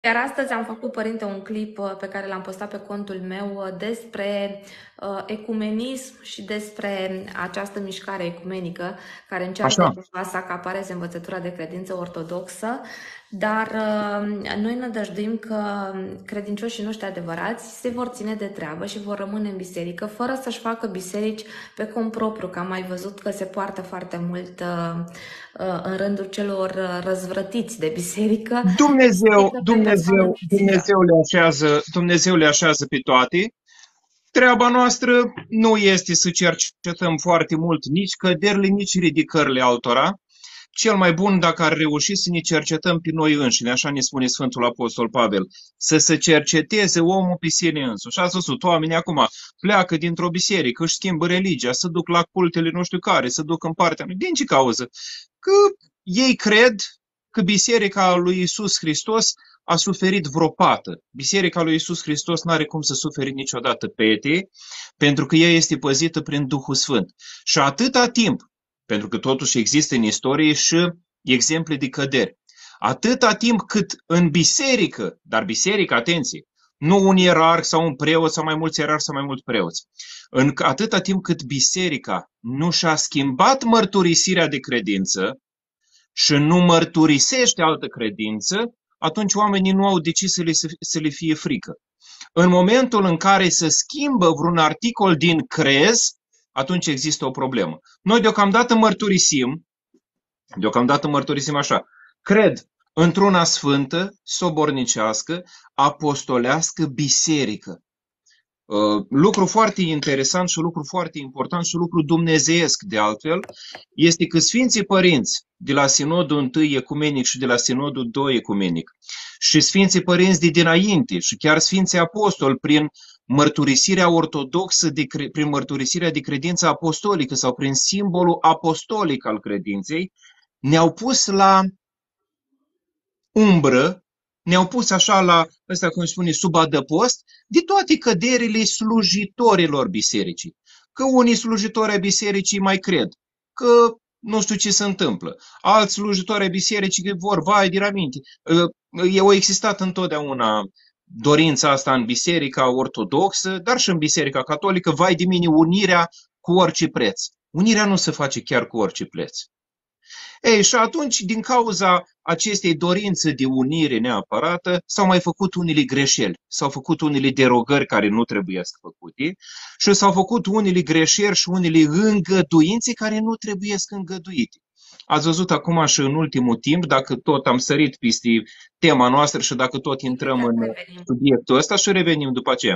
Iar astăzi am făcut, părinte, un clip pe care l-am postat pe contul meu despre ecumenism și despre această mișcare ecumenică care încearcă Așa. cumva să acapareze învățătura de credință ortodoxă, dar noi nădăjduim că credincioșii noștri adevărați se vor ține de treabă și vor rămâne în biserică fără să-și facă biserici pe cont propriu, că am mai văzut că se poartă foarte mult în rândul celor răzvrătiți de biserică. Dumnezeu, Biserică pe persoană Dumnezeu, fizică. Dumnezeu le așează pe toate. Treaba noastră nu este să cercetăm foarte mult nici căderile, nici ridicările altora. Cel mai bun, dacă ar reuși, să ne cercetăm pe noi înșine, așa ne spune Sfântul Apostol Pavel, să se cerceteze omul pe sine însuși. Ați văzut, oamenii acum pleacă dintr-o biserică, își schimbă religia, se duc la cultele nu știu care, se duc în partea. Din ce cauză? Că ei cred că Biserica lui Isus Hristos a suferit vreo pată. Biserica lui Isus Hristos nu are cum să sufere niciodată pete, pentru că ea este păzită prin Duhul Sfânt. Și atâta timp, pentru că totuși există în istorie și exemple de căderi, atâta timp cât în biserică, dar biserică, atenție, nu un ierarh sau un preot sau mai mulți ierarhi sau mai mulți preoți, în atâta timp cât biserica nu și-a schimbat mărturisirea de credință, și nu mărturisește altă credință, atunci oamenii nu au de ce să le fie frică. În momentul în care se schimbă vreun articol din crez, atunci există o problemă. Noi deocamdată mărturisim așa, cred într-una sfântă, sobornicească, apostolească biserică. Lucru foarte interesant și lucru foarte important și lucru dumnezeiesc de altfel este că Sfinții Părinți de la Sinodul I Ecumenic și de la Sinodul II Ecumenic și Sfinții Părinți de dinainte și chiar Sfinții Apostoli prin mărturisirea ortodoxă, prin mărturisirea de credință apostolică sau prin simbolul apostolic al credinței, ne-au pus la umbră, ne-au pus așa la, ăsta cum spune, sub adăpost, de toate căderile slujitorilor bisericii. Că unii slujitori ai bisericii mai cred, că nu știu ce se întâmplă. Alți slujitori ai bisericii vor, vai, de aminte. A existat întotdeauna dorința asta în biserica ortodoxă, dar și în biserica catolică, vai de mine, unirea cu orice preț. Unirea nu se face chiar cu orice preț. Ei, și atunci, din cauza acestei dorințe de unire neapărată, s-au mai făcut unele greșeli, s-au făcut unele derogări care nu trebuie să făcute și s-au făcut unele greșeli și unele îngăduințe care nu trebuie să îngăduite. Ați văzut acum și în ultimul timp, dacă tot am sărit peste tema noastră și dacă tot intrăm Imediat în revenim. subiectul ăsta și revenim după aceea.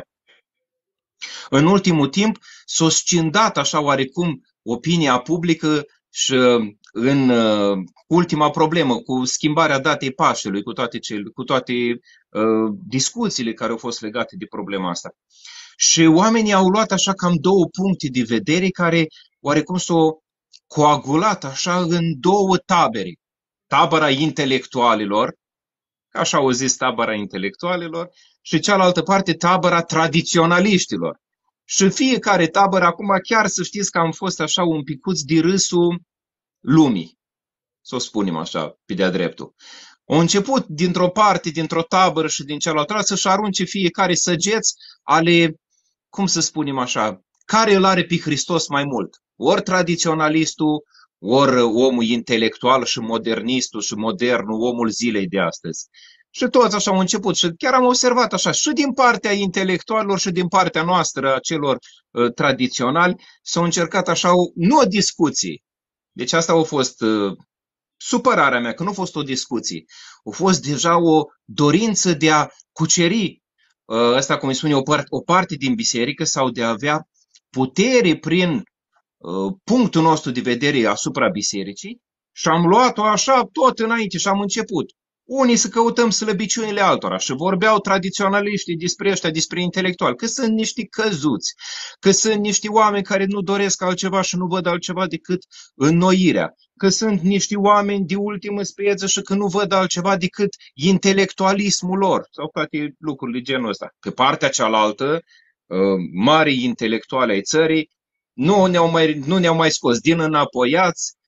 În ultimul timp s-a scindat așa oarecum opinia publică și în ultima problemă cu schimbarea datei Paștelui, cu toate discuțiile care au fost legate de problema asta. Și oamenii au luat așa cam două puncte de vedere care oarecum s-au coagulat așa în două tabere. Tabăra intelectualilor, așa au zis tabăra intelectualilor, și cealaltă parte tabăra tradiționaliștilor. Și fiecare tabără, acum chiar să știți că am fost așa un picuț de râsul lumii, să o spunem așa, pe de-a dreptul. Au început dintr-o parte, dintr-o tabără și din cealaltă să-și arunce fiecare săgeți ale, cum să spunem așa, care îl are pe Hristos mai mult. Ori tradiționalistul, ori omul intelectual și modernistul și modernul, omul zilei de astăzi. Și toți așa au început și chiar am observat așa, și din partea intelectualilor și din partea noastră, a celor tradiționali, s-au încercat așa, nu o discuție. Deci asta a fost supărarea mea, că nu a fost o discuție. A fost deja o dorință de a cuceri, asta cum îi spune, o parte din biserică sau de a avea putere prin punctul nostru de vedere asupra bisericii și am luat-o așa tot înainte și am început. Unii să căutăm slăbiciunile altora și vorbeau tradiționaliștii despre ăștia, despre intelectuali, că sunt niște căzuți, că sunt niște oameni care nu doresc altceva și nu văd altceva decât înnoirea, că sunt niște oameni de ultimă speță și că nu văd altceva decât intelectualismul lor sau toate lucrurile genul ăsta. Pe partea cealaltă, mari intelectuali ai țării, nu ne-au mai scos din înapoiați,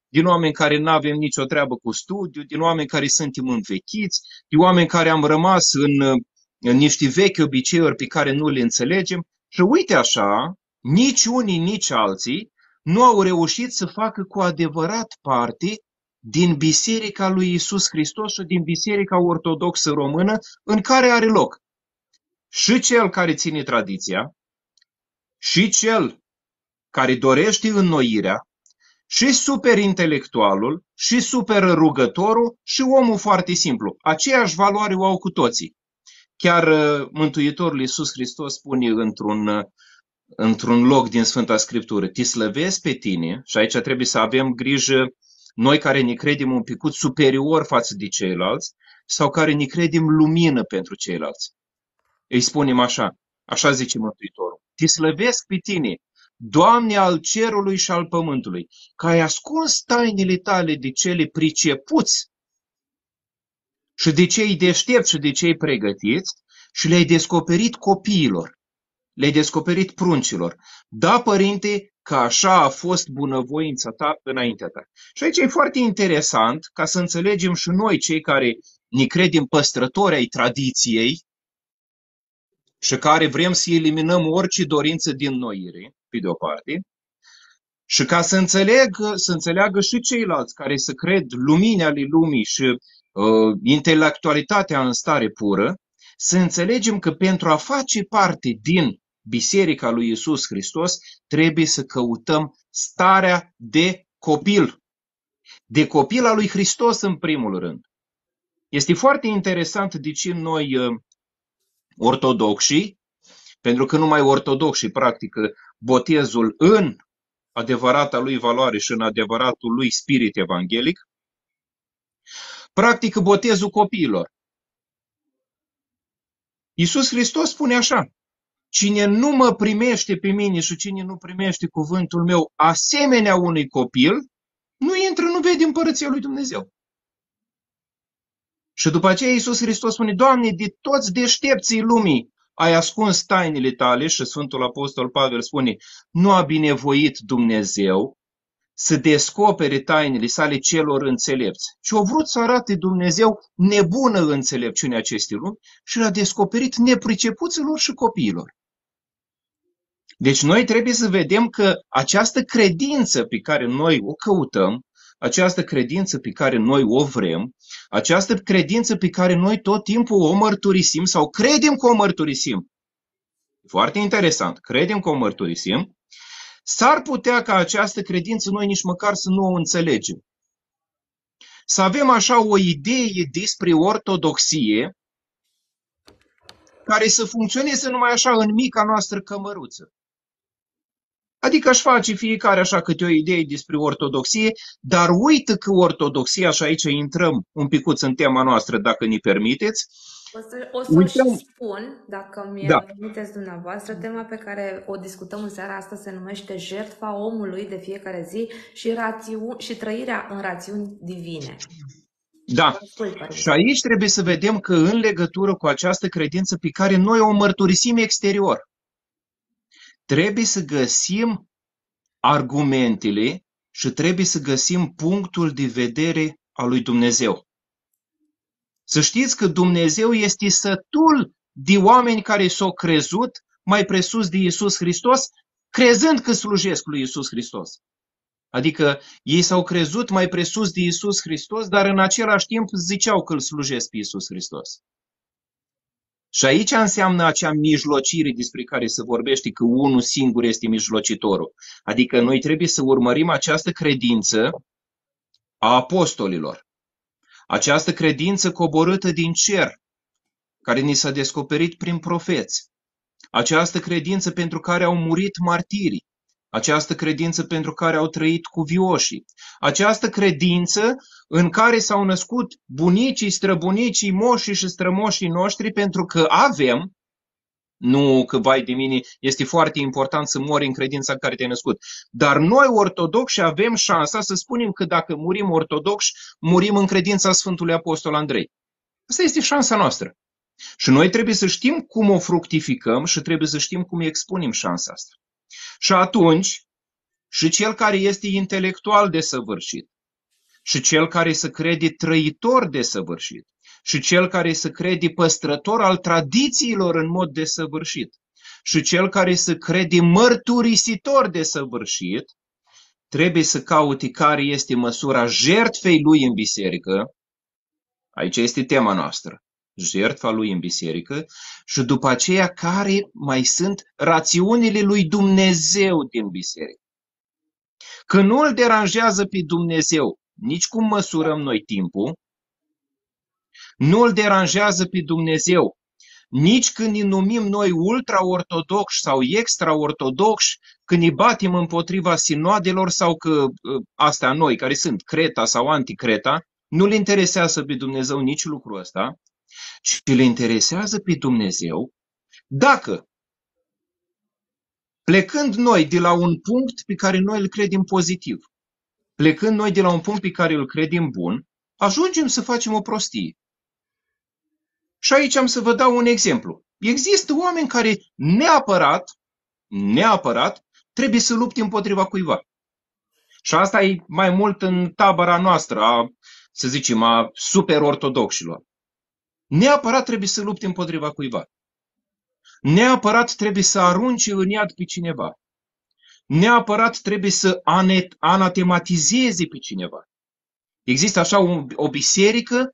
din oameni care nu avem nicio treabă cu studiu, din oameni care suntem învechiți, din oameni care am rămas în niște vechi obiceiuri pe care nu le înțelegem. Și uite așa, nici unii, nici alții nu au reușit să facă cu adevărat parte din Biserica lui Iisus Hristos și din Biserica Ortodoxă Română, în care are loc și cel care ține tradiția, și cel care dorește înnoirea, și superintelectualul, și superrugătorul, și omul foarte simplu. Aceeași valoare o au cu toții. Chiar Mântuitorul Iisus Hristos spune într-un loc din Sfânta Scriptură: te slăvesc pe tine, și aici trebuie să avem grijă noi care ne credem un picut superior față de ceilalți sau care ne credem lumină pentru ceilalți. Îi spunem așa zice Mântuitorul: te slăvesc pe tine, Doamne al cerului și al pământului, că ai ascuns tainele tale de cele pricepuți și de cei deștepți și de cei pregătiți și le-ai descoperit copiilor, le-ai descoperit pruncilor. Da, Părinte, că așa a fost bunăvoința ta înaintea ta. Și aici e foarte interesant ca să înțelegem și noi, cei care ne credem păstrători ai tradiției și care vrem să eliminăm orice dorință de înnoire, pe de o parte, și ca să înțeleagă și ceilalți care să cred lumina ale lumii și intelectualitatea în stare pură, să înțelegem că pentru a face parte din Biserica lui Iisus Hristos trebuie să căutăm starea de copil al lui Hristos în primul rând. Este foarte interesant de ce noi ortodoxii, pentru că numai ortodoxii practică botezul în adevărata lui valoare și în adevăratul lui spirit evanghelic, practică botezul copiilor. Iisus Hristos spune așa: cine nu mă primește pe mine și cine nu primește cuvântul meu asemenea unui copil, nu intră, nu vede împărăția lui Dumnezeu. Și după aceea Iisus Hristos spune: Doamne, de toți deștepții lumii ai ascuns tainele tale, și Sfântul Apostol Pavel spune: nu a binevoit Dumnezeu să descopere tainele sale celor înțelepți, ci a vrut să arate Dumnezeu nebună înțelepciunea acestei lumi și l-a descoperit nepricepuților și copiilor. Deci noi trebuie să vedem că această credință pe care noi o căutăm, această credință pe care noi o vrem, această credință pe care noi tot timpul o mărturisim sau credem că o mărturisim, foarte interesant, credem că o mărturisim, s-ar putea ca această credință noi nici măcar să nu o înțelegem. Să avem așa o idee despre ortodoxie care să funcționeze numai așa în mica noastră cămăruță. Adică își face fiecare așa câte o idee despre ortodoxie, dar uită că ortodoxia, și aici intrăm un picuț în tema noastră, dacă ne permiteți. O să și spun, dacă mi permiteți dumneavoastră, tema pe care o discutăm în seara asta se numește jertfa omului de fiecare zi și trăirea în rațiuni divine. Da, și aici trebuie să vedem că în legătură cu această credință pe care noi o mărturisim exterior, trebuie să găsim argumentele și trebuie să găsim punctul de vedere al lui Dumnezeu. Să știți că Dumnezeu este sătul de oameni care s-au crezut mai presus de Iisus Hristos, crezând că slujesc lui Iisus Hristos. Adică ei s-au crezut mai presus de Iisus Hristos, dar în același timp ziceau că îl slujesc pe Iisus Hristos. Și aici înseamnă acea mijlocire despre care se vorbește, că unul singur este mijlocitorul. Adică noi trebuie să urmărim această credință a apostolilor. Această credință coborâtă din cer, care ni s-a descoperit prin profeți. Această credință pentru care au murit martirii. Această credință pentru care au trăit cuvioșii. Această credință în care s-au născut bunicii, străbunicii, moșii și strămoșii noștri, pentru că avem, nu că vai de mine, este foarte important să mori în credința în care te-ai născut, dar noi ortodoxi avem șansa să spunem că dacă murim ortodoxi, murim în credința Sfântului Apostol Andrei. Asta este șansa noastră. Și noi trebuie să știm cum o fructificăm și trebuie să știm cum expunem șansa asta. Și atunci, și cel care este intelectual desăvârșit, și cel care se crede trăitor desăvârșit și cel care se crede păstrător al tradițiilor în mod desăvârșit și cel care se crede mărturisitor desăvârșit, trebuie să caute care este măsura jertfei lui în biserică. Aici este tema noastră, jertfa lui în biserică, și după aceea care mai sunt rațiunile lui Dumnezeu din biserică. Că nu îl deranjează pe Dumnezeu nici cum măsurăm noi timpul, nu îl deranjează pe Dumnezeu nici când ne numim noi ultra-ortodoxi sau extra-ortodoxi, când ne batem împotriva sinoadelor sau că astea noi, care sunt Creta sau anticreta, nu le interesează pe Dumnezeu nici lucrul ăsta, ci le interesează pe Dumnezeu dacă, plecând noi de la un punct pe care noi îl credem pozitiv, plecând noi de la un punct pe care îl credem bun, ajungem să facem o prostie. Și aici am să vă dau un exemplu. Există oameni care neapărat trebuie să lupte împotriva cuiva. Și asta e mai mult în tabăra noastră, să zicem, a super-ortodoxilor. Neapărat trebuie să lupte împotriva cuiva. Neapărat trebuie să arunce în iad pe cineva. Neapărat trebuie să anatematizeze pe cineva. Există așa o biserică,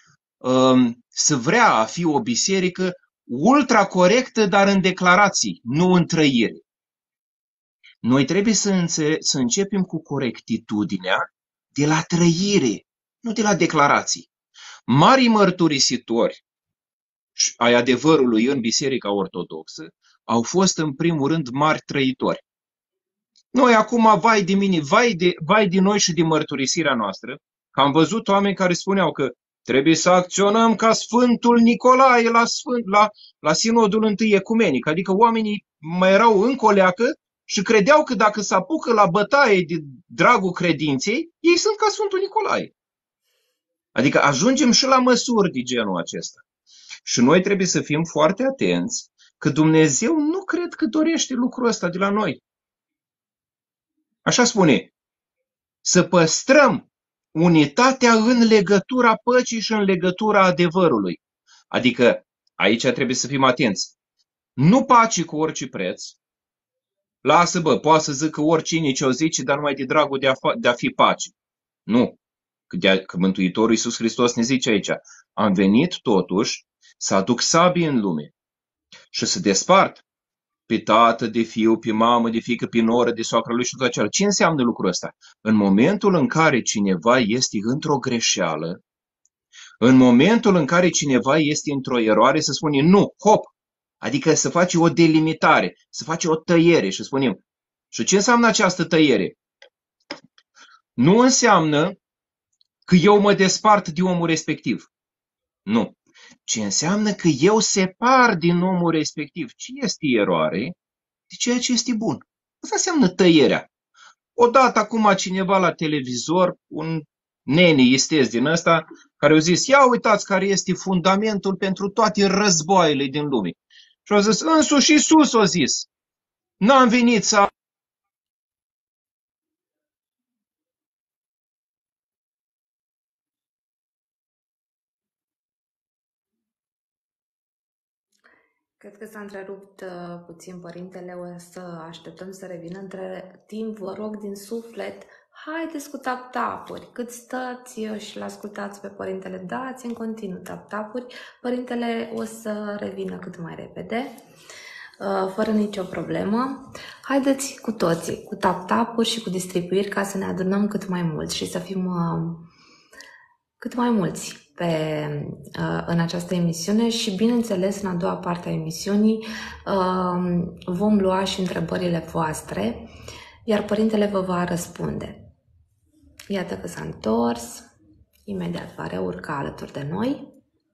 să vrea a fi o biserică ultra corectă, dar în declarații, nu în trăire. Noi trebuie să începem cu corectitudinea de la trăire, nu de la declarații. Marii mărturisitori ai adevărului în Biserica Ortodoxă au fost în primul rând mari trăitori. Noi acum, vai de mine, vai de noi și de mărturisirea noastră, că am văzut oameni care spuneau că trebuie să acționăm ca Sfântul Nicolae la Sinodul I Ecumenic, adică oamenii mai erau în coleacă și credeau că dacă se apucă la bătaie de dragul credinței, ei sunt ca Sfântul Nicolae. Adică ajungem și la măsuri de genul acesta. Și noi trebuie să fim foarte atenți că Dumnezeu nu cred că dorește lucrul ăsta de la noi. Așa spune, să păstrăm unitatea în legătura păcii și în legătura adevărului. Adică aici trebuie să fim atenți. Nu pace cu orice preț. Lasă, poate să zică oricine ce o zice, dar numai de dragul de a fi pace. Nu. Că Mântuitorul Iisus Hristos ne zice aici, am venit totuși să aduc sabie în lume și să despart pe tată, de fiu, pe mamă, de fiică, pe noră, de soacră lui și tot acela. Ce înseamnă lucrul ăsta? În momentul în care cineva este într-o greșeală, în momentul în care cineva este într-o eroare, să spunem nu, hop, adică să face o delimitare, să face o tăiere și spunem. Și ce înseamnă această tăiere? Nu înseamnă că eu mă despart de omul respectiv. Nu. Ce înseamnă că eu separ din omul respectiv ce este eroare de ceea ce este bun. Asta înseamnă tăierea. Odată acum cineva la televizor, un nene istez din ăsta, care a zis, ia uitați care este fundamentul pentru toate războaiele din lume. Și a zis, însuși Iisus a zis, n-am venit să... Cred că s-a întrerupt puțin părintele, o să așteptăm să revină. Între timp, vă rog din suflet, haideți cu tap-tapuri. Cât stați și l-ascultați pe părintele, dați în continuu tap-tapuri. Părintele o să revină cât mai repede, fără nicio problemă. Haideți cu toții, cu tap-tapuri și cu distribuiri, ca să ne adunăm cât mai mulți și să fim cât mai mulți în această emisiune și, bineînțeles, în a doua parte a emisiunii vom lua și întrebările voastre, iar părintele vă va răspunde. Iată că s-a întors, imediat va reurca alături de noi.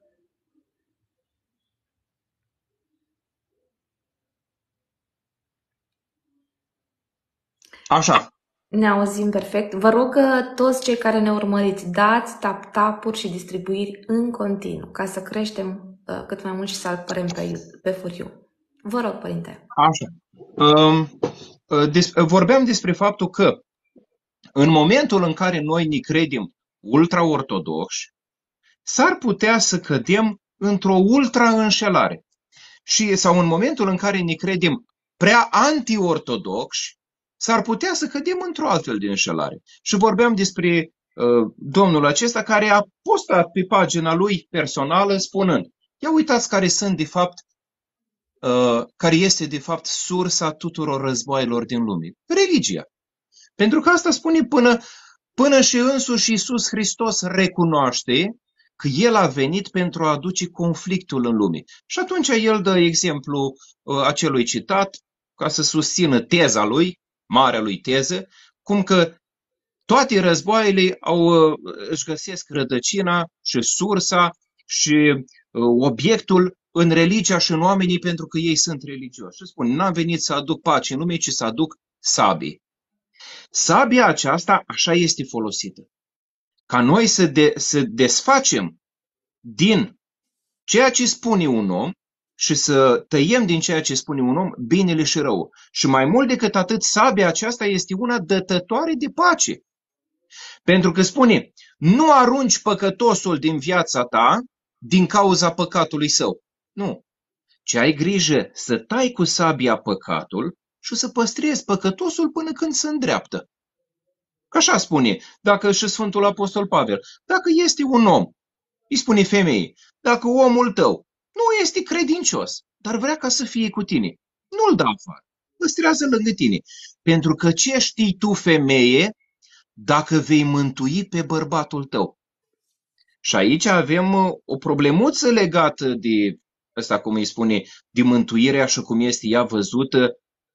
Așa. Ne auzim perfect. Vă rog toți cei care ne urmăriți, dați tap-tapuri și distribuiri în continuu, ca să creștem cât mai mult și să apărem pe furiu. Vă rog, părinte. Așa. Vorbeam despre faptul că în momentul în care noi ne credem ultra-ortodoxi, s-ar putea să cădem într-o ultra-înșelare. Sau în momentul în care ne credem prea anti-ortodoxi, s-ar putea să cădem într-o altfel de înșelare. Și vorbeam despre domnul acesta care a postat pe pagina lui personală spunând: ia uitați care este de fapt sursa tuturor războaielor din lume. Religia. Pentru că asta spune până și însuși Iisus Hristos recunoaște că El a venit pentru a aduce conflictul în lume. Și atunci El dă exemplu acelui citat ca să susțină teza lui, marea lui teză, cum că toate războaiele își găsesc rădăcina și sursa și obiectul în religia și în oamenii pentru că ei sunt religioși. Și spun, n-am venit să aduc pace în lume, ci să aduc sabii. Sabia aceasta așa este folosită. Ca noi să desfacem din ceea ce spune un om și să tăiem din ceea ce spune un om binele și rău. Și mai mult decât atât, sabia aceasta este una dătătoare de pace. Pentru că spune, nu arunci păcătosul din viața ta din cauza păcatului său. Nu. Ci ai grijă să tai cu sabia păcatul și să păstrezi păcătosul până când se îndreaptă. Așa spune, dacă și Sfântul Apostol Pavel, dacă este un om, îi spune femeii, dacă omul tău nu este credincios, dar vrea ca să fie cu tine, nu-l da afară, păstrează lângă tine. Pentru că ce știi tu, femeie, dacă vei mântui pe bărbatul tău? Și aici avem o problemuță legată de ăsta, cum îi spune, de mântuirea și cum este ea văzută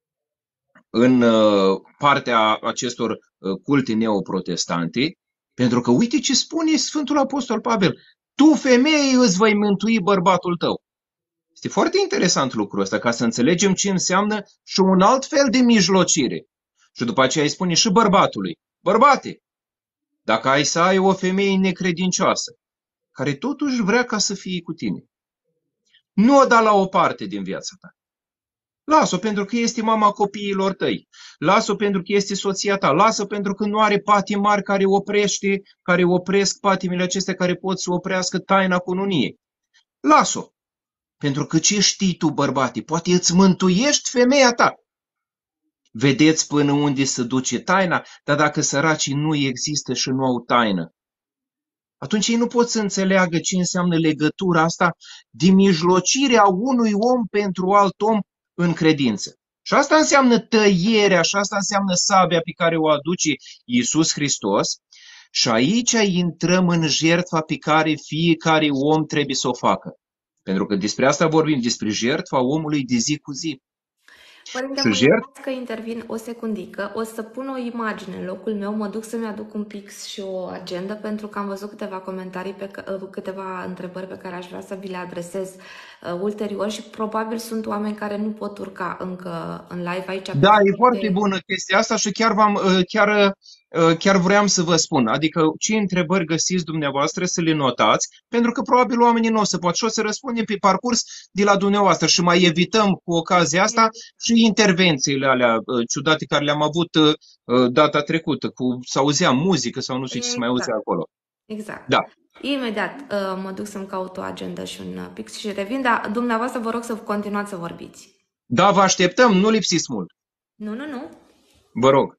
în partea acestor culte neoprotestante, pentru că uite ce spune Sfântul Apostol Pavel, tu, femeie, îți vei mântui bărbatul tău. Este foarte interesant lucrul ăsta, ca să înțelegem ce înseamnă și un alt fel de mijlocire. Și după aceea îi spune și bărbatului, bărbate, dacă ai să ai o femeie necredincioasă, care totuși vrea ca să fie cu tine, nu o da la o parte din viața ta. Lasă-o pentru că este mama copiilor tăi. Lasă-o pentru că este soția ta. Lasă-o pentru că nu are patimi mari care opresc patimile acestea care pot să oprească taina cununiei. Lasă-o. Pentru că ce știi tu, bărbate? Poate îți mântuiești femeia ta. Vedeți până unde se duce taina, dar dacă săracii nu există și nu au taină, atunci ei nu pot să înțeleagă ce înseamnă legătura asta de mijlocirea unui om pentru alt om în credință. Și asta înseamnă tăierea, și asta înseamnă sabia pe care o aduce Iisus Hristos. Și aici intrăm în jertfa pe care fiecare om trebuie să o facă. Pentru că despre asta vorbim, despre jertfa omului de zi cu zi. Părinte, mă iertați că intervin o secundică. O să pun o imagine în locul meu, mă duc să-mi aduc un pix și o agendă, pentru că am văzut câteva comentarii, câteva întrebări pe care aș vrea să vi le adresez ulterior și probabil sunt oameni care nu pot urca încă în live aici. Da, e foarte bună chestia asta și chiar vreau să vă spun, adică ce întrebări găsiți dumneavoastră să le notați, pentru că probabil oamenii nu o să pot și o să răspundem pe parcurs de la dumneavoastră și mai evităm cu ocazia asta și intervențiile alea ciudate care le-am avut data trecută, să auzeam muzică sau nu știu ce se mai auzea acolo. Exact. Da. Imediat mă duc să-mi caut o agendă și un pix și revin, dar dumneavoastră vă rog să continuați să vorbiți. Da, vă așteptăm, nu lipsiți mult. Nu. Vă rog.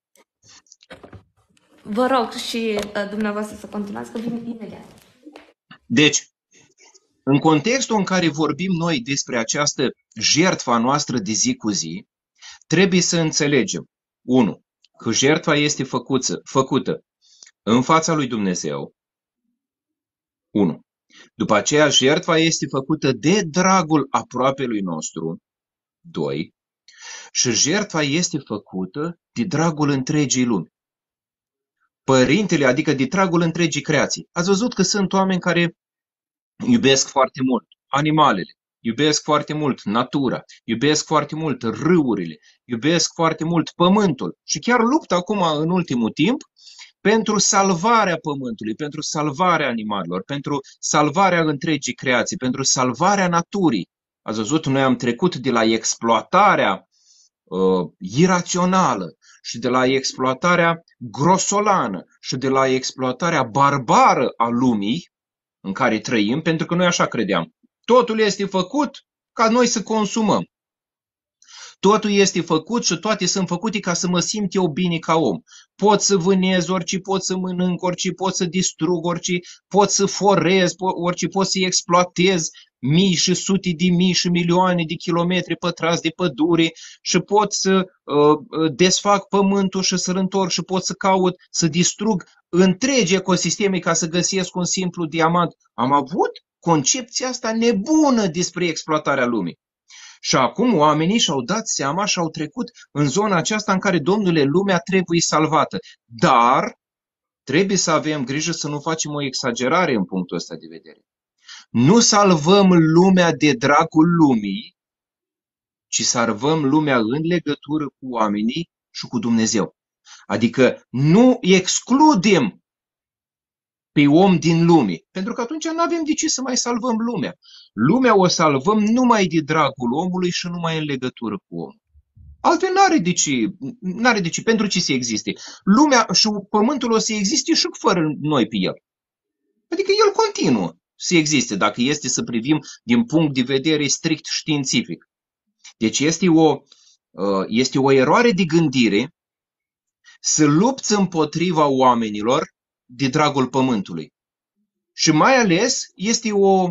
Vă rog și dumneavoastră să continuați, că vin imediat. Deci, în contextul în care vorbim noi despre această jertfă noastră de zi cu zi, trebuie să înțelegem, 1. Că jertfa este făcută în fața lui Dumnezeu, 1. După aceea, jertfa este făcută de dragul aproapelui nostru, 2. Și jertfa este făcută de dragul întregii lumi. Părintele, adică de dragul întregii creații. Ați văzut că sunt oameni care iubesc foarte mult animalele, iubesc foarte mult natura, iubesc foarte mult râurile, iubesc foarte mult pământul și chiar luptă acum în ultimul timp pentru salvarea pământului, pentru salvarea animalelor, pentru salvarea întregii creații, pentru salvarea naturii. Ați văzut, noi am trecut de la exploatarea irațională și de la exploatarea grosolană și de la exploatarea barbară a lumii în care trăim, pentru că noi așa credeam. Totul este făcut ca noi să consumăm. Totul este făcut și toate sunt făcute ca să mă simt eu bine ca om. Pot să vânez orice, pot să mănânc orice, pot să distrug orice, pot să forez orice, pot să exploatez mii și sute de mii și milioane de kilometri pătrați de pădure și pot să desfac pământul și să-l întorc și pot să caut, să distrug întregi ecosisteme ca să găsesc un simplu diamant. Am avut concepția asta nebună despre exploatarea lumii. Și acum oamenii și-au dat seama și au trecut în zona aceasta în care, domnule, lumea trebuie salvată. Dar trebuie să avem grijă să nu facem o exagerare în punctul ăsta de vedere. Nu salvăm lumea de dragul lumii, ci salvăm lumea în legătură cu oamenii și cu Dumnezeu. Adică nu excludem pe om din lume, pentru că atunci nu avem de ce să mai salvăm lumea. Lumea o salvăm numai de dragul omului și numai în legătură cu omul. Altfel n-are de ce, pentru ce să existe. Lumea și pământul o să existe și fără noi pe el. Adică el continuă să existe, dacă este să privim din punct de vedere strict științific. Deci este o eroare de gândire să lupți împotriva oamenilor de dragul pământului. Și mai ales este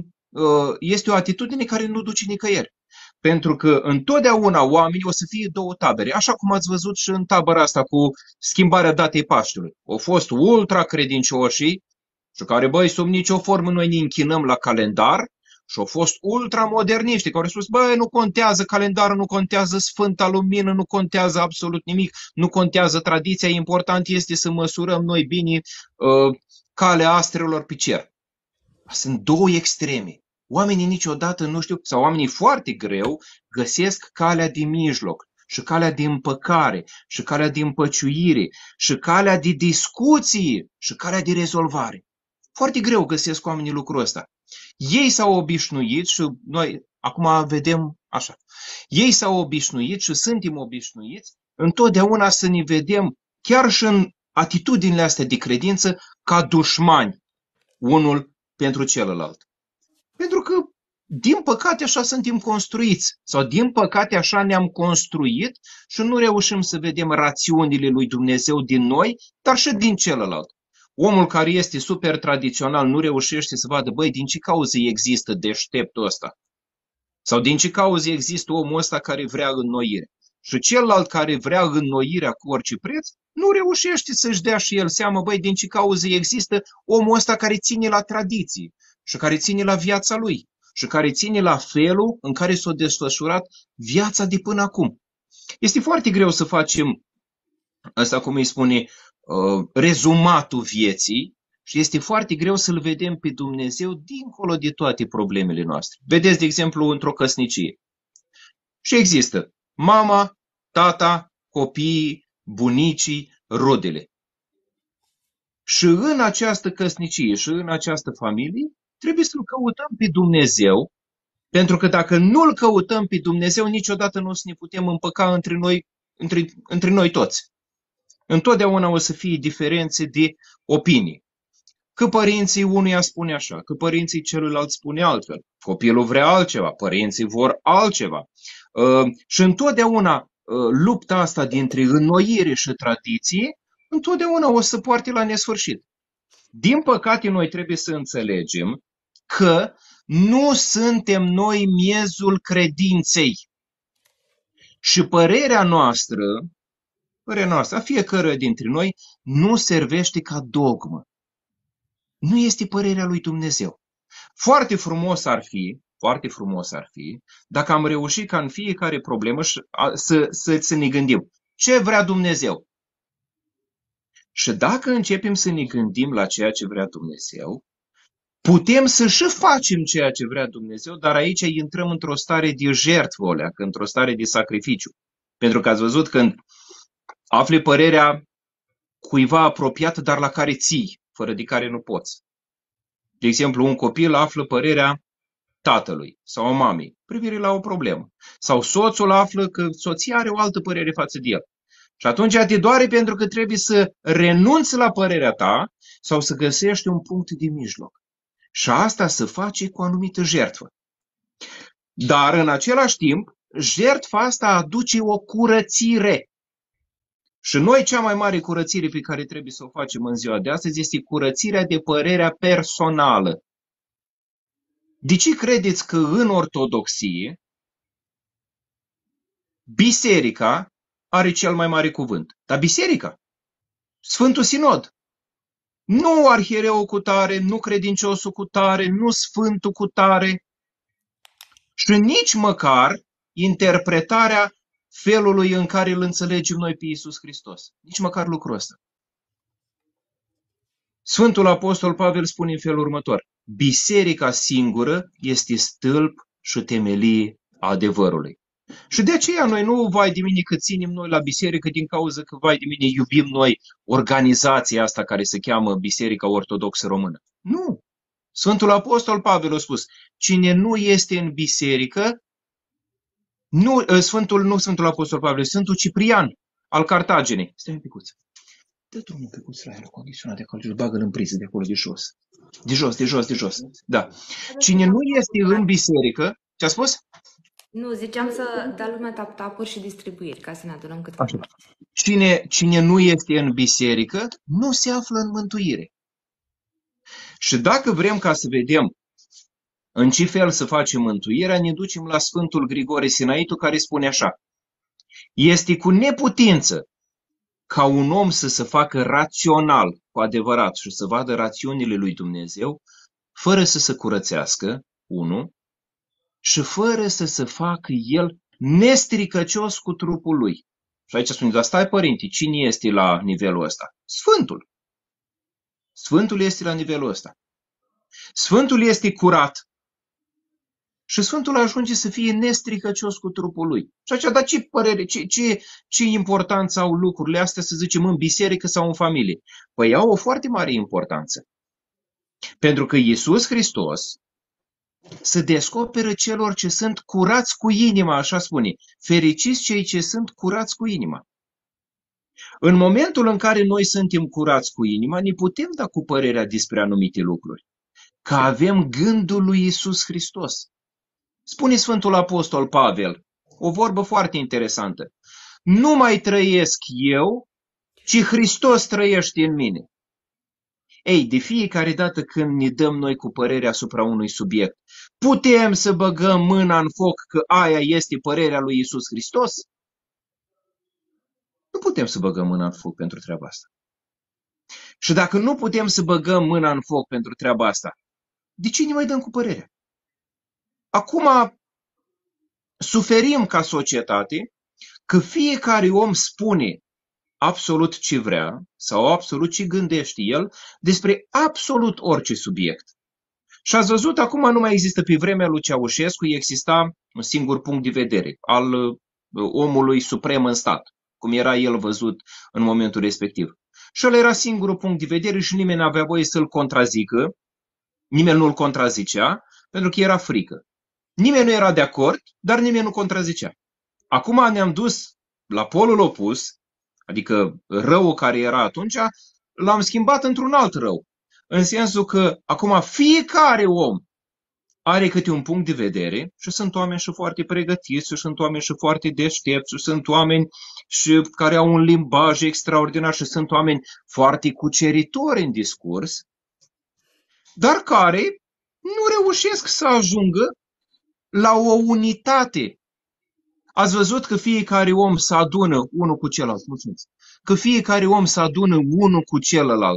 o atitudine care nu duce nicăieri. Pentru că întotdeauna oamenii o să fie două tabere, așa cum ați văzut și în tabăra asta cu schimbarea datei Paștelui. Au fost ultra credincioșii și care, băi, sub nicio formă noi ne închinăm la calendar, și au fost ultramoderniști care au spus, băi, nu contează calendarul, nu contează Sfânta Lumină, nu contează absolut nimic, nu contează tradiția, important este să măsurăm noi bine calea astrelor pe cer. Sunt două extreme. Oamenii niciodată nu știu, sau oamenii foarte greu găsesc calea de mijloc și calea de împăcare și calea de împăciuire și calea de discuție și calea de rezolvare. Foarte greu găsesc oamenii lucrul ăsta. Ei s-au obișnuit și noi acum vedem așa. Ei s-au obișnuit și suntem obișnuiți întotdeauna să ne vedem chiar și în atitudinile astea de credință ca dușmani unul pentru celălalt. Pentru că, din păcate, așa suntem construiți sau din păcate așa ne-am construit și nu reușim să vedem rațiunile lui Dumnezeu din noi, dar și din celălalt. Omul care este super tradițional nu reușește să vadă, băi, din ce cauză există deșteptul ăsta? Sau din ce cauză există omul ăsta care vrea înnoire? Și celălalt care vrea înnoirea cu orice preț, nu reușește să-și dea și el seama, băi, din ce cauză există omul ăsta care ține la tradiții și care ține la viața lui și care ține la felul în care s-a desfășurat viața de până acum. Este foarte greu să facem asta, cum îi spune, rezumatul vieții și este foarte greu să-L vedem pe Dumnezeu dincolo de toate problemele noastre. Vedeți, de exemplu, într-o căsnicie. Și există mama, tata, copiii, bunicii, rudele. Și în această căsnicie și în această familie trebuie să-L căutăm pe Dumnezeu, pentru că dacă nu-L căutăm pe Dumnezeu, niciodată nu o să ne putem împăca între noi toți. Întotdeauna o să fie diferențe de opinii. Că părinții unuia spune așa, că părinții celuilalt spune altfel. Copilul vrea altceva, părinții vor altceva. Și întotdeauna lupta asta dintre înnoire și tradiție, întotdeauna o să poarte la nesfârșit. Din păcate, noi trebuie să înțelegem că nu suntem noi miezul credinței. Și părerea noastră, a fiecăruia dintre noi, nu servește ca dogmă. Nu este părerea lui Dumnezeu. Foarte frumos ar fi, dacă am reușit ca în fiecare problemă să ne gândim ce vrea Dumnezeu. Și dacă începem să ne gândim la ceea ce vrea Dumnezeu, putem să și facem ceea ce vrea Dumnezeu, dar aici intrăm într-o stare de jertfă, într-o stare de sacrificiu. Pentru că ați văzut când afli părerea cuiva apropiat, dar la care ții, fără de care nu poți. De exemplu, un copil află părerea tatălui sau a mamei privire la o problemă. Sau soțul află că soția are o altă părere față de el. Și atunci te doare pentru că trebuie să renunți la părerea ta sau să găsești un punct de mijloc. Și asta se face cu o anumită jertfă. Dar în același timp, jertfa asta aduce o curățire. Și noi cea mai mare curățire pe care trebuie să o facem în ziua de astăzi este curățirea de părerea personală. De ce credeți că în ortodoxie biserica are cel mai mare cuvânt? Dar biserica, Sfântul Sinod, nu arhiereul cu tare, nu credinciosul cu tare, nu sfântul cu tare și nici măcar interpretarea felului în care îl înțelegem noi pe Iisus Hristos. Nici măcar lucrul ăsta. Sfântul Apostol Pavel spune în felul următor: biserica singură este stâlp și temelie a adevărului. Și de aceea noi nu, vai de mine, că ținem noi la biserică din cauza că, vai de mine, iubim noi organizația asta care se cheamă Biserica Ortodoxă Română. Nu! Sfântul Apostol Pavel a spus: cine nu este în biserică, nu Sfântul Apostol Pavel, Sfântul Ciprian al Cartaginei. Stai un picuț. Dă drumul pe cuț la aer condiționat de acolo și bagă-l în priză de acolo de jos. De jos. Da. Cine nu este în biserică, ce-a spus? Nu, ziceam să dea lumea tap-tapuri și distribuiri, ca să ne adunăm cât Așa. Cine nu este în biserică, nu se află în mântuire. Și dacă vrem ca să vedem în ce fel să facem mântuirea, ne ducem la Sfântul Grigore Sinaitu, care spune așa: este cu neputință ca un om să se facă rațional cu adevărat și să vadă rațiunile lui Dumnezeu, fără să se curățească, unu, și fără să se facă el nestricăcios cu trupul lui. Și aici spune: dar stai, părinte, cine este la nivelul ăsta? Sfântul. Sfântul este la nivelul ăsta. Sfântul este curat și Sfântul ajunge să fie nestricăcios cu trupul lui. Și așa, dar ce părere, ce importanță au lucrurile astea, să zicem, în biserică sau în familie? Păi au o foarte mare importanță. Pentru că Iisus Hristos se descoperă celor ce sunt curați cu inima, așa spune. Fericiți cei ce sunt curați cu inima. În momentul în care noi suntem curați cu inima, ne putem da cu părerea despre anumite lucruri. Că avem gândul lui Iisus Hristos. Spune Sfântul Apostol Pavel o vorbă foarte interesantă: nu mai trăiesc eu, ci Hristos trăiește în mine. Ei, de fiecare dată când ne dăm noi cu părerea asupra unui subiect, putem să băgăm mâna în foc că aia este părerea lui Iisus Hristos? Nu putem să băgăm mâna în foc pentru treaba asta. Și dacă nu putem să băgăm mâna în foc pentru treaba asta, de ce ne mai dăm cu părerea? Acum suferim ca societate că fiecare om spune absolut ce vrea sau absolut ce gândește el despre absolut orice subiect. Și ați văzut, acum nu mai există, pe vremea lui Ceaușescu exista un singur punct de vedere al omului suprem în stat, cum era el văzut în momentul respectiv. Și ăla era singurul punct de vedere și nimeni nu avea voie să-l contrazică, nimeni nu-l contrazicea, pentru că era frică. Nimeni nu era de acord, dar nimeni nu contrazicea. Acum ne-am dus la polul opus, adică răul care era atunci, l-am schimbat într-un alt rău. În sensul că acum fiecare om are câte un punct de vedere și sunt oameni și foarte pregătiți, și sunt oameni și foarte deștepți, și sunt oameni și care au un limbaj extraordinar, și sunt oameni foarte cuceritori în discurs, dar care nu reușesc să ajungă la o unitate. Ați văzut că fiecare om se adună unul cu celălalt. Mulțumesc. Că fiecare om se adună unul cu celălalt.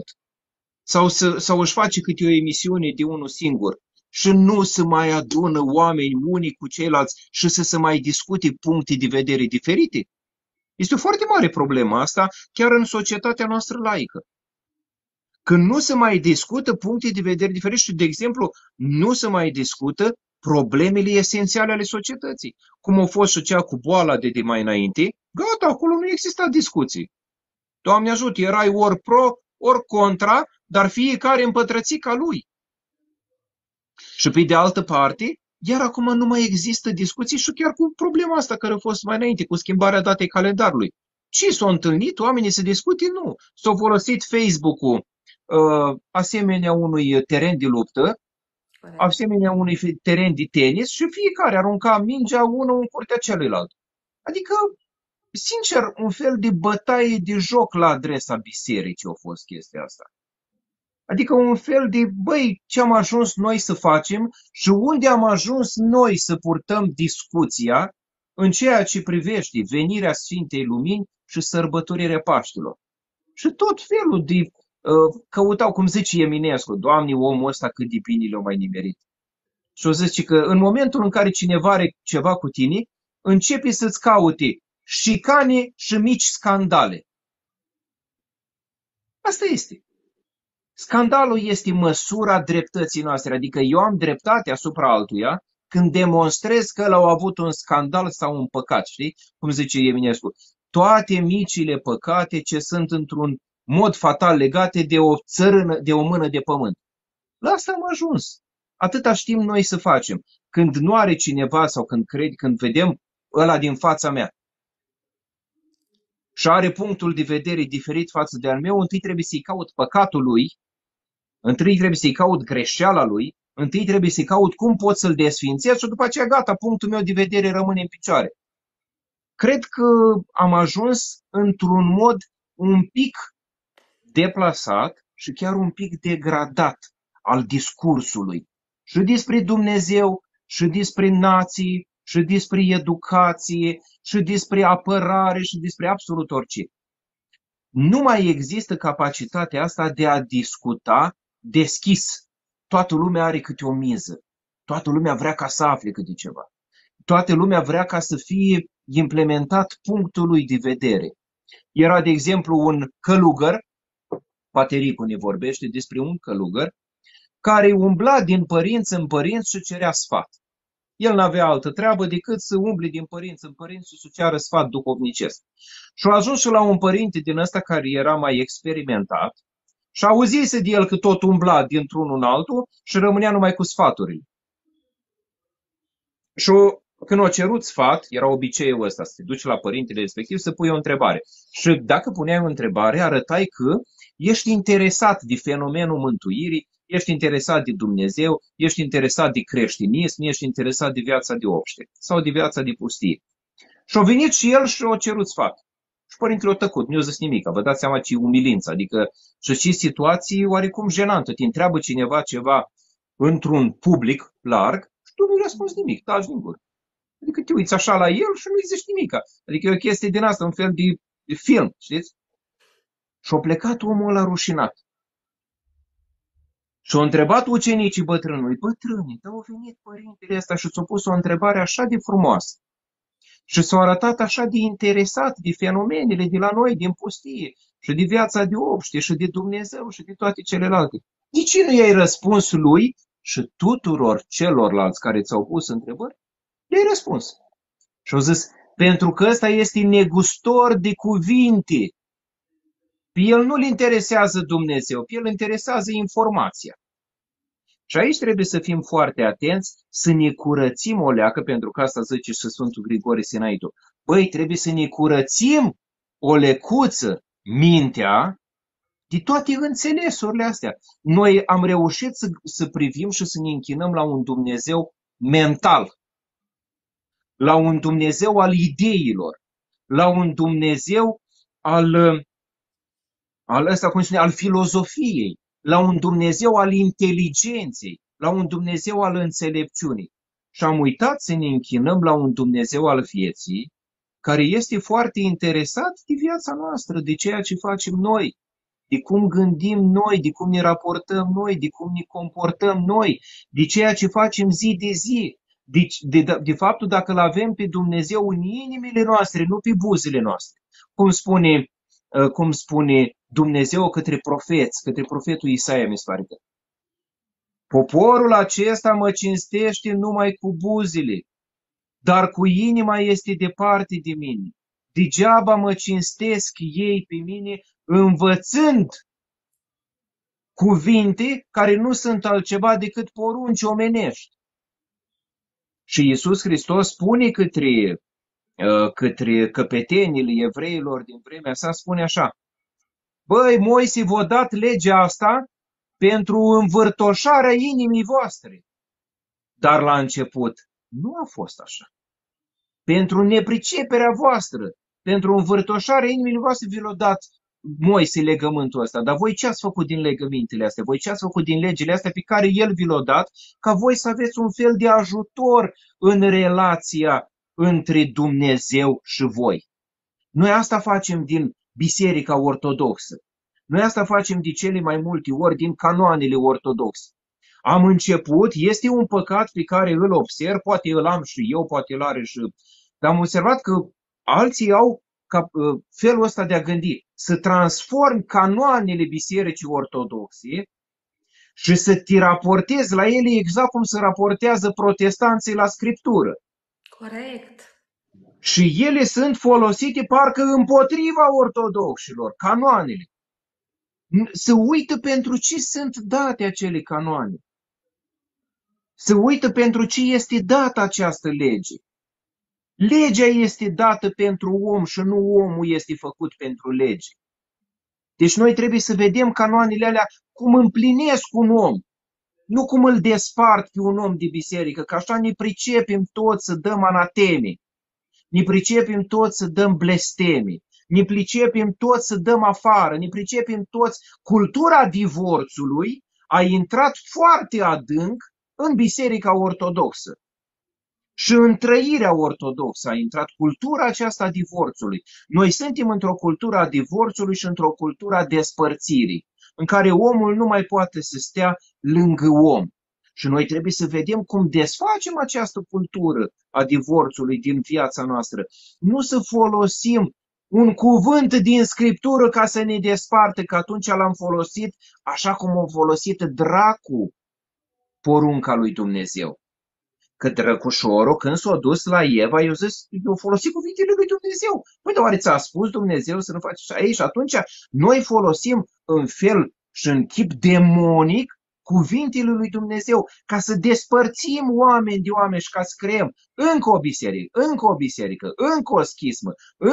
Sau își face câte o emisiune de unul singur și nu se mai adună oameni unii cu ceilalți și să se mai discute puncte de vedere diferite. Este o foarte mare problemă asta, chiar în societatea noastră laică. Când nu se mai discută puncte de vedere diferite și, de exemplu, nu se mai discută problemele esențiale ale societății. Cum a fost și cea cu boala de mai înainte, gata, acolo nu exista discuții. Doamne ajută, erai ori pro, ori contra, dar fiecare împătrățica lui. Și pe de altă parte, iar acum nu mai există discuții și chiar cu problema asta care a fost mai înainte, cu schimbarea datei calendarului. Ce s-au întâlnit oamenii să discute? Nu. S-au folosit Facebook-ul asemenea unui teren de luptă, Corect. asemenea unui teren de tenis și fiecare arunca mingea unul în curtea celuilalt. Adică, sincer, un fel de bătaie de joc la adresa bisericii a fost chestia asta. Adică un fel de, băi, ce am ajuns noi să facem și unde am ajuns noi să purtăm discuția în ceea ce privește venirea Sfintei Lumini și sărbătorirea Paștilor. Și tot felul de căutau, cum zice Eminescu, Doamne, omul ăsta cât de bine le-a mai nimerit. Și o zice că în momentul în care cineva are ceva cu tine, începe să-ți caute șicane și mici scandale. Asta este. Scandalul este măsura dreptății noastre, adică eu am dreptate asupra altuia când demonstrez că l-au avut un scandal sau un păcat, știi? Cum zice Eminescu, toate micile păcate ce sunt într-un mod fatal legate de o țărână, de o mână de pământ. La asta am ajuns. Atâta știm noi să facem. Când nu are cineva sau când vedem ăla din fața mea și are punctul de vedere diferit față de al meu, întâi trebuie să-i caut păcatul lui, întâi trebuie să-i caut greșeala lui, întâi trebuie să-i caut cum pot să-l desfințez și după aceea gata, punctul meu de vedere rămâne în picioare. Cred că am ajuns într-un mod un pic deplasat și chiar un pic degradat al discursului. Și despre Dumnezeu, și despre nații, și despre educație, și despre apărare, și despre absolut orice. Nu mai există capacitatea asta de a discuta deschis. Toată lumea are câte o miză. Toată lumea vrea ca să afle câte ceva. Toată lumea vrea ca să fie implementat punctul lui de vedere. Era, de exemplu, un călugăr, Patericu ne vorbește despre un călugăr, care umbla din părinți în părinți și cerea sfat. El n-avea altă treabă decât să umble din părinți în părinți și să ceară sfat duhovnicesc. Și a ajuns și la un părinte din ăsta care era mai experimentat și auzise de el că tot umbla dintr-unul în altul și rămânea numai cu sfaturile. Și când a cerut sfat, era obiceiul ăsta, să te duci la părintele respectiv să pui o întrebare. Și dacă puneai o întrebare, arătai că ești interesat de fenomenul mântuirii, ești interesat de Dumnezeu, ești interesat de creștinism, ești interesat de viața de obște sau de viața de pustie. Și a venit și el și a cerut sfat. Și părintele a tăcut, nu i-a zis nimic, vă dați seama ce umilință, adică și situații oarecum jenantă. Te întreabă cineva ceva într-un public larg și tu nu-i răspunzi nimic, taci din gură. Adică te uiți așa la el și nu-i zici nimic. Adică e o chestie din asta, un fel de film, știți? Și a plecat omul ăla rușinat. Și-au întrebat ucenicii bătrânului, bătrâni, au venit părintele ăsta și ți-a pus o întrebare așa de frumoasă. Și s-a arătat așa de interesat de fenomenele de la noi, din pustie, și de viața de obște, și de Dumnezeu, și de toate celelalte. De ce nu i-ai răspuns lui și tuturor celorlalți care ți-au pus întrebări? Le-ai răspuns. Și au zis, pentru că ăsta este negustor de cuvinte. Pe el nu-l interesează Dumnezeu, pe el îl interesează informația. Și aici trebuie să fim foarte atenți, să ne curățim o leacă, pentru că asta zice și Sfântul Grigore Sinaitu. Băi, trebuie să ne curățim o lecuță mintea de toate înțelesurile astea. Noi am reușit să privim și să ne închinăm la un Dumnezeu mental, la un Dumnezeu al ideilor, la un Dumnezeu al filozofiei, la un Dumnezeu al inteligenței, la un Dumnezeu al înțelepciunii. Și am uitat să ne închinăm la un Dumnezeu al vieții, care este foarte interesat de viața noastră, de ceea ce facem noi, de cum gândim noi, de cum ne raportăm noi, de cum ne comportăm noi, de ceea ce facem zi de zi, de faptul dacă îl avem pe Dumnezeu în inimile noastre, nu pe buzele noastre. Cum spune Dumnezeu către profeți, către profetul Isaia, mi se pare că. Poporul acesta mă cinstește numai cu buzele, dar cu inima este departe de mine. Degeaba mă cinstesc ei pe mine învățând cuvinte care nu sunt altceva decât porunci omenești. Și Iisus Hristos spune către către căpetenile evreilor din vremea sa, spune așa: băi, Moise v-a dat legea asta pentru învârtoșarea inimii voastre. Dar la început nu a fost așa. Pentru nepriceperea voastră, pentru învârtoșarea inimii voastre vi l-a dat Moise legământul ăsta. Dar voi ce ați făcut din legămintele astea? Voi ce ați făcut din legile astea pe care el vi l-a dat, ca voi să aveți un fel de ajutor în relația între Dumnezeu și voi? Noi asta facem din Biserica Ortodoxă. Noi asta facem de cele mai multe ori din canoanele ortodoxe. Am început, este un păcat pe care îl observ, poate îl am și eu, poate îl are și... Dar am observat că alții au felul ăsta de a gândi, să transform canoanele Bisericii Ortodoxe și să te raportezi la ele exact cum se raportează protestanții la Scriptură. Corect. Și ele sunt folosite parcă împotriva ortodoxilor, canoanele. Se uită pentru ce sunt date acele canoane. Se uită pentru ce este dată această lege. Legea este dată pentru om și nu omul este făcut pentru lege. Deci noi trebuie să vedem canoanele alea cum împlinesc un om, nu cum îl despart pe un om de biserică, că așa ne pricepem toți să dăm anateme, ne pricepem toți să dăm blesteme, ne pricepem toți să dăm afară, ne pricepem toți. Cultura divorțului a intrat foarte adânc în Biserica Ortodoxă. Și în trăirea ortodoxă a intrat cultura aceasta a divorțului. Noi suntem într-o cultură a divorțului și într-o cultură a despărțirii, în care omul nu mai poate să stea lângă om. Și noi trebuie să vedem cum desfacem această cultură a divorțului din viața noastră. Nu să folosim un cuvânt din Scriptură ca să ne desparte, că atunci l-am folosit așa cum a folosit dracu porunca lui Dumnezeu. Că drăcușorul, când s-a dus la Eva, i-a zis, eu folosit cuvintele lui Dumnezeu. Păi, dar oare ți-a spus Dumnezeu să nu faci așa? Ei, și atunci noi folosim în fel și în chip demonic cuvintele lui Dumnezeu, ca să despărțim oameni de oameni și ca să creăm încă o biserică, încă o schismă,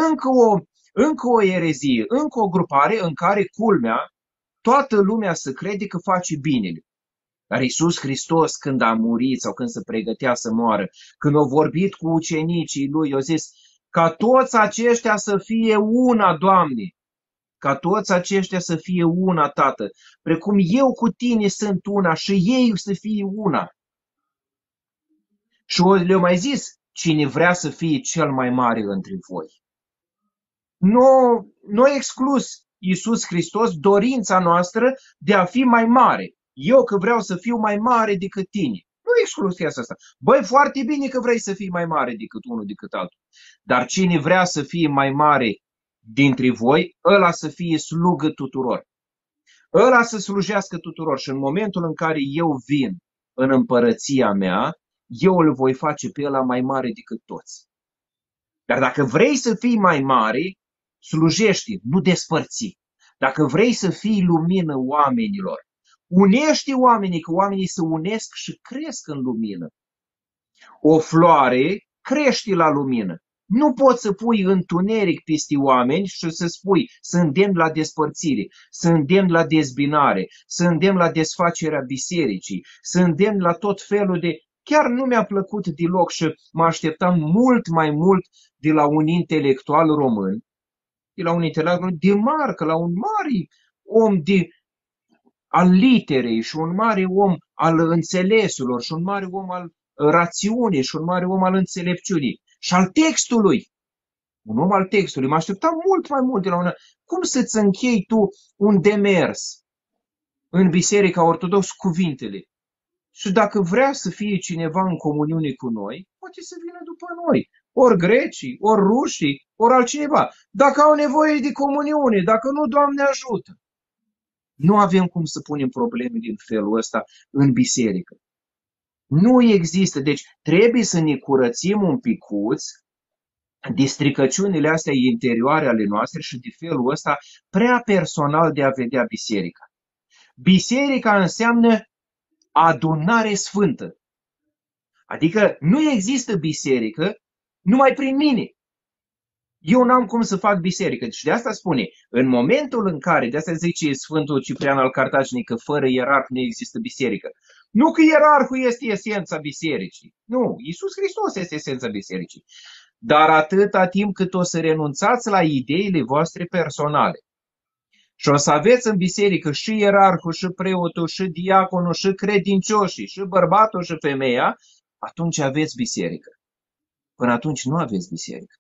încă o erezie, încă o grupare în care, culmea, toată lumea să crede că face binele. Dar Iisus Hristos, când a murit sau când se pregătea să moară, când a vorbit cu ucenicii lui, a zis, ca toți aceștia să fie una, Doamne, ca toți aceștia să fie una, Tată, precum eu cu tine sunt una și ei să fie una. Și le-a mai zis, cine vrea să fie cel mai mare între voi. Nu a exclus Iisus Hristos dorința noastră de a fi mai mare. Eu că vreau să fiu mai mare decât tine. Nu exclus chestia asta. Băi, foarte bine că vrei să fii mai mare decât unul decât altul. Dar cine vrea să fie mai mare dintre voi, ăla să fie slugă tuturor. Ăla să slujească tuturor. Și în momentul în care eu vin în împărăția mea, eu îl voi face pe ăla mai mare decât toți. Dar dacă vrei să fii mai mare, slujește, nu despărți. Dacă vrei să fii lumină oamenilor, unește oamenii, că oamenii se unesc și cresc în lumină. O floare crește la lumină. Nu poți să pui întuneric peste oameni și să spui, să îndemn la despărțire, să îndemn la dezbinare, să îndemn la desfacerea bisericii, să îndemn la tot felul de... Chiar nu mi-a plăcut deloc și mă așteptam mult mai mult de la un intelectual român, de marcă, la un mare om al literei și un mare om al înțelesurilor și un mare om al rațiunii și un mare om al înțelepciunii și al textului. Un om al textului. Mă așteptam mult mai mult de la un... Cum să-ți închei tu un demers în Biserica Ortodoxă cuvintele? Și dacă vrea să fie cineva în comuniune cu noi, poate să vină după noi. Ori grecii, ori rușii, ori altcineva. Dacă au nevoie de comuniune, dacă nu, Doamne ajută. Nu avem cum să punem probleme din felul ăsta în biserică. Nu există. Deci trebuie să ne curățim un picuț de stricăciunile astea interioare ale noastre și de felul ăsta prea personal de a vedea biserica. Biserica înseamnă adunare sfântă. Adică nu există biserică numai prin mine. Eu n-am cum să fac biserică. Și de asta spune, în momentul în care, de asta zice Sfântul Ciprian al Cartaginic, că fără ierarh nu există biserică. Nu că ierarhul este esența bisericii. Nu, Iisus Hristos este esența bisericii. Dar atâta timp cât o să renunțați la ideile voastre personale și o să aveți în biserică și ierarhul, și preotul, și diaconul, și credincioșii, și bărbatul, și femeia, atunci aveți biserică. Până atunci nu aveți biserică.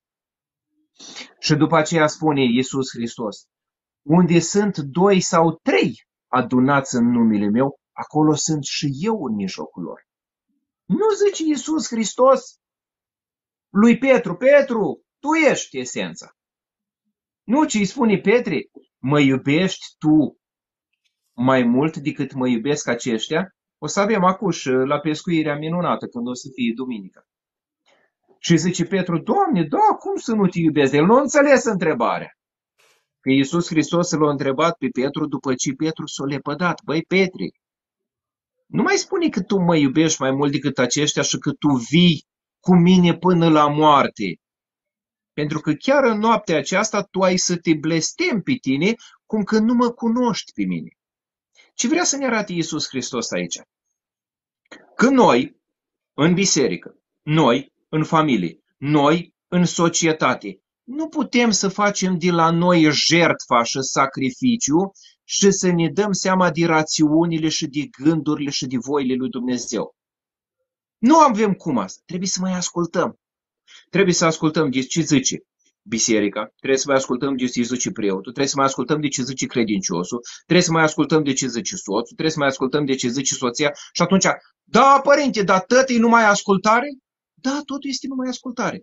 Și după aceea spune Iisus Hristos, unde sunt 2 sau 3 adunați în numele meu, acolo sunt și eu în mijlocul lor. Nu zice Iisus Hristos lui Petru, Petru, tu ești esența. Nu, ci îi spune Petre, mă iubești tu mai mult decât mă iubesc aceștia? O să avem acuși la pescuirea minunată când o să fie duminică. Și zice Petru, Doamne, da, cum să nu te iubesc? El nu a înțeles întrebarea. Că Iisus Hristos l-a întrebat pe Petru după ce Petru s-a lepădat. Băi, Petre, nu mai spune că tu mă iubești mai mult decât aceștia și că tu vii cu mine până la moarte. Pentru că chiar în noaptea aceasta tu ai să te blestemi pe tine cum că nu mă cunoști pe mine. Ce vrea să ne arate Iisus Hristos aici? Că noi, în biserică, noi, în familie, noi, în societate, nu putem să facem de la noi jertfa și sacrificiu și să ne dăm seama de rațiunile și de gândurile și de voile lui Dumnezeu. Nu avem cum asta. Trebuie să mai ascultăm. Trebuie să ascultăm de ce zice biserica, trebuie să mai ascultăm de ce zice preotul, trebuie să mai ascultăm de ce zice credinciosul, trebuie să mai ascultăm de ce zice soțul, trebuie să mai ascultăm de ce zice soția și atunci, da, părinte, dar tot e numai ascultare? Da, totul este numai ascultare.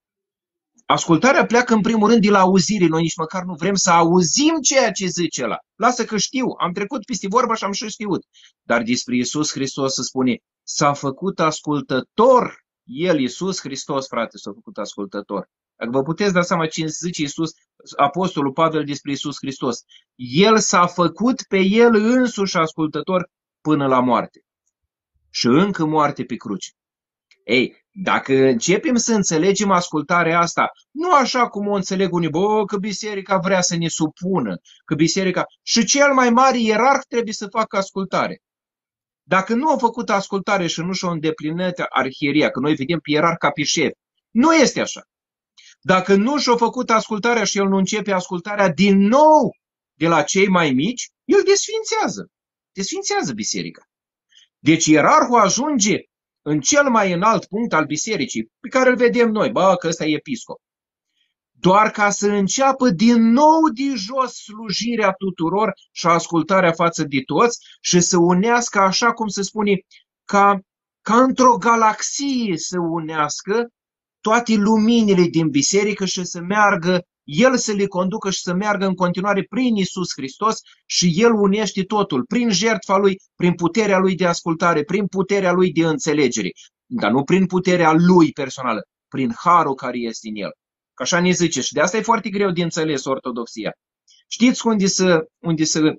Ascultarea pleacă în primul rând de la auzire, noi nici măcar nu vrem să auzim ceea ce zice ăla. Lasă că știu, am trecut peste vorba și am și știut. Dar despre Iisus Hristos se spune, s-a făcut ascultător. El, Iisus Hristos, frate, s-a făcut ascultător. Dacă vă puteți da seama ce zice Iisus, Apostolul Pavel despre Iisus Hristos. El s-a făcut pe El însuși ascultător până la moarte. Și încă moarte pe cruce. Ei, dacă începem să înțelegem ascultarea asta, nu așa cum o înțeleg unii, că biserica vrea să ne supună, că biserica... Și cel mai mare ierarh trebuie să facă ascultare. Dacă nu a făcut ascultare și nu și-a îndeplinit arhieria, că noi vedem pe ierarh ca pe șef, nu este așa. Dacă nu și-a făcut ascultarea și el nu începe ascultarea din nou de la cei mai mici, el desfințează. Desfințează biserica. Deci ierarhul ajunge în cel mai înalt punct al bisericii, pe care îl vedem noi, că ăsta e episcop. Doar ca să înceapă din nou de jos slujirea tuturor și ascultarea față de toți și să unească, așa cum se spune, ca într-o galaxie să unească toate luminile din biserică și să meargă, el să le conducă și să meargă în continuare prin Iisus Hristos și el unește totul, prin jertfa lui, prin puterea lui de ascultare, prin puterea lui de înțelegere, dar nu prin puterea lui personală, prin harul care este în el. Că așa ne zice și de asta e foarte greu de înțeles ortodoxia. Știți unde să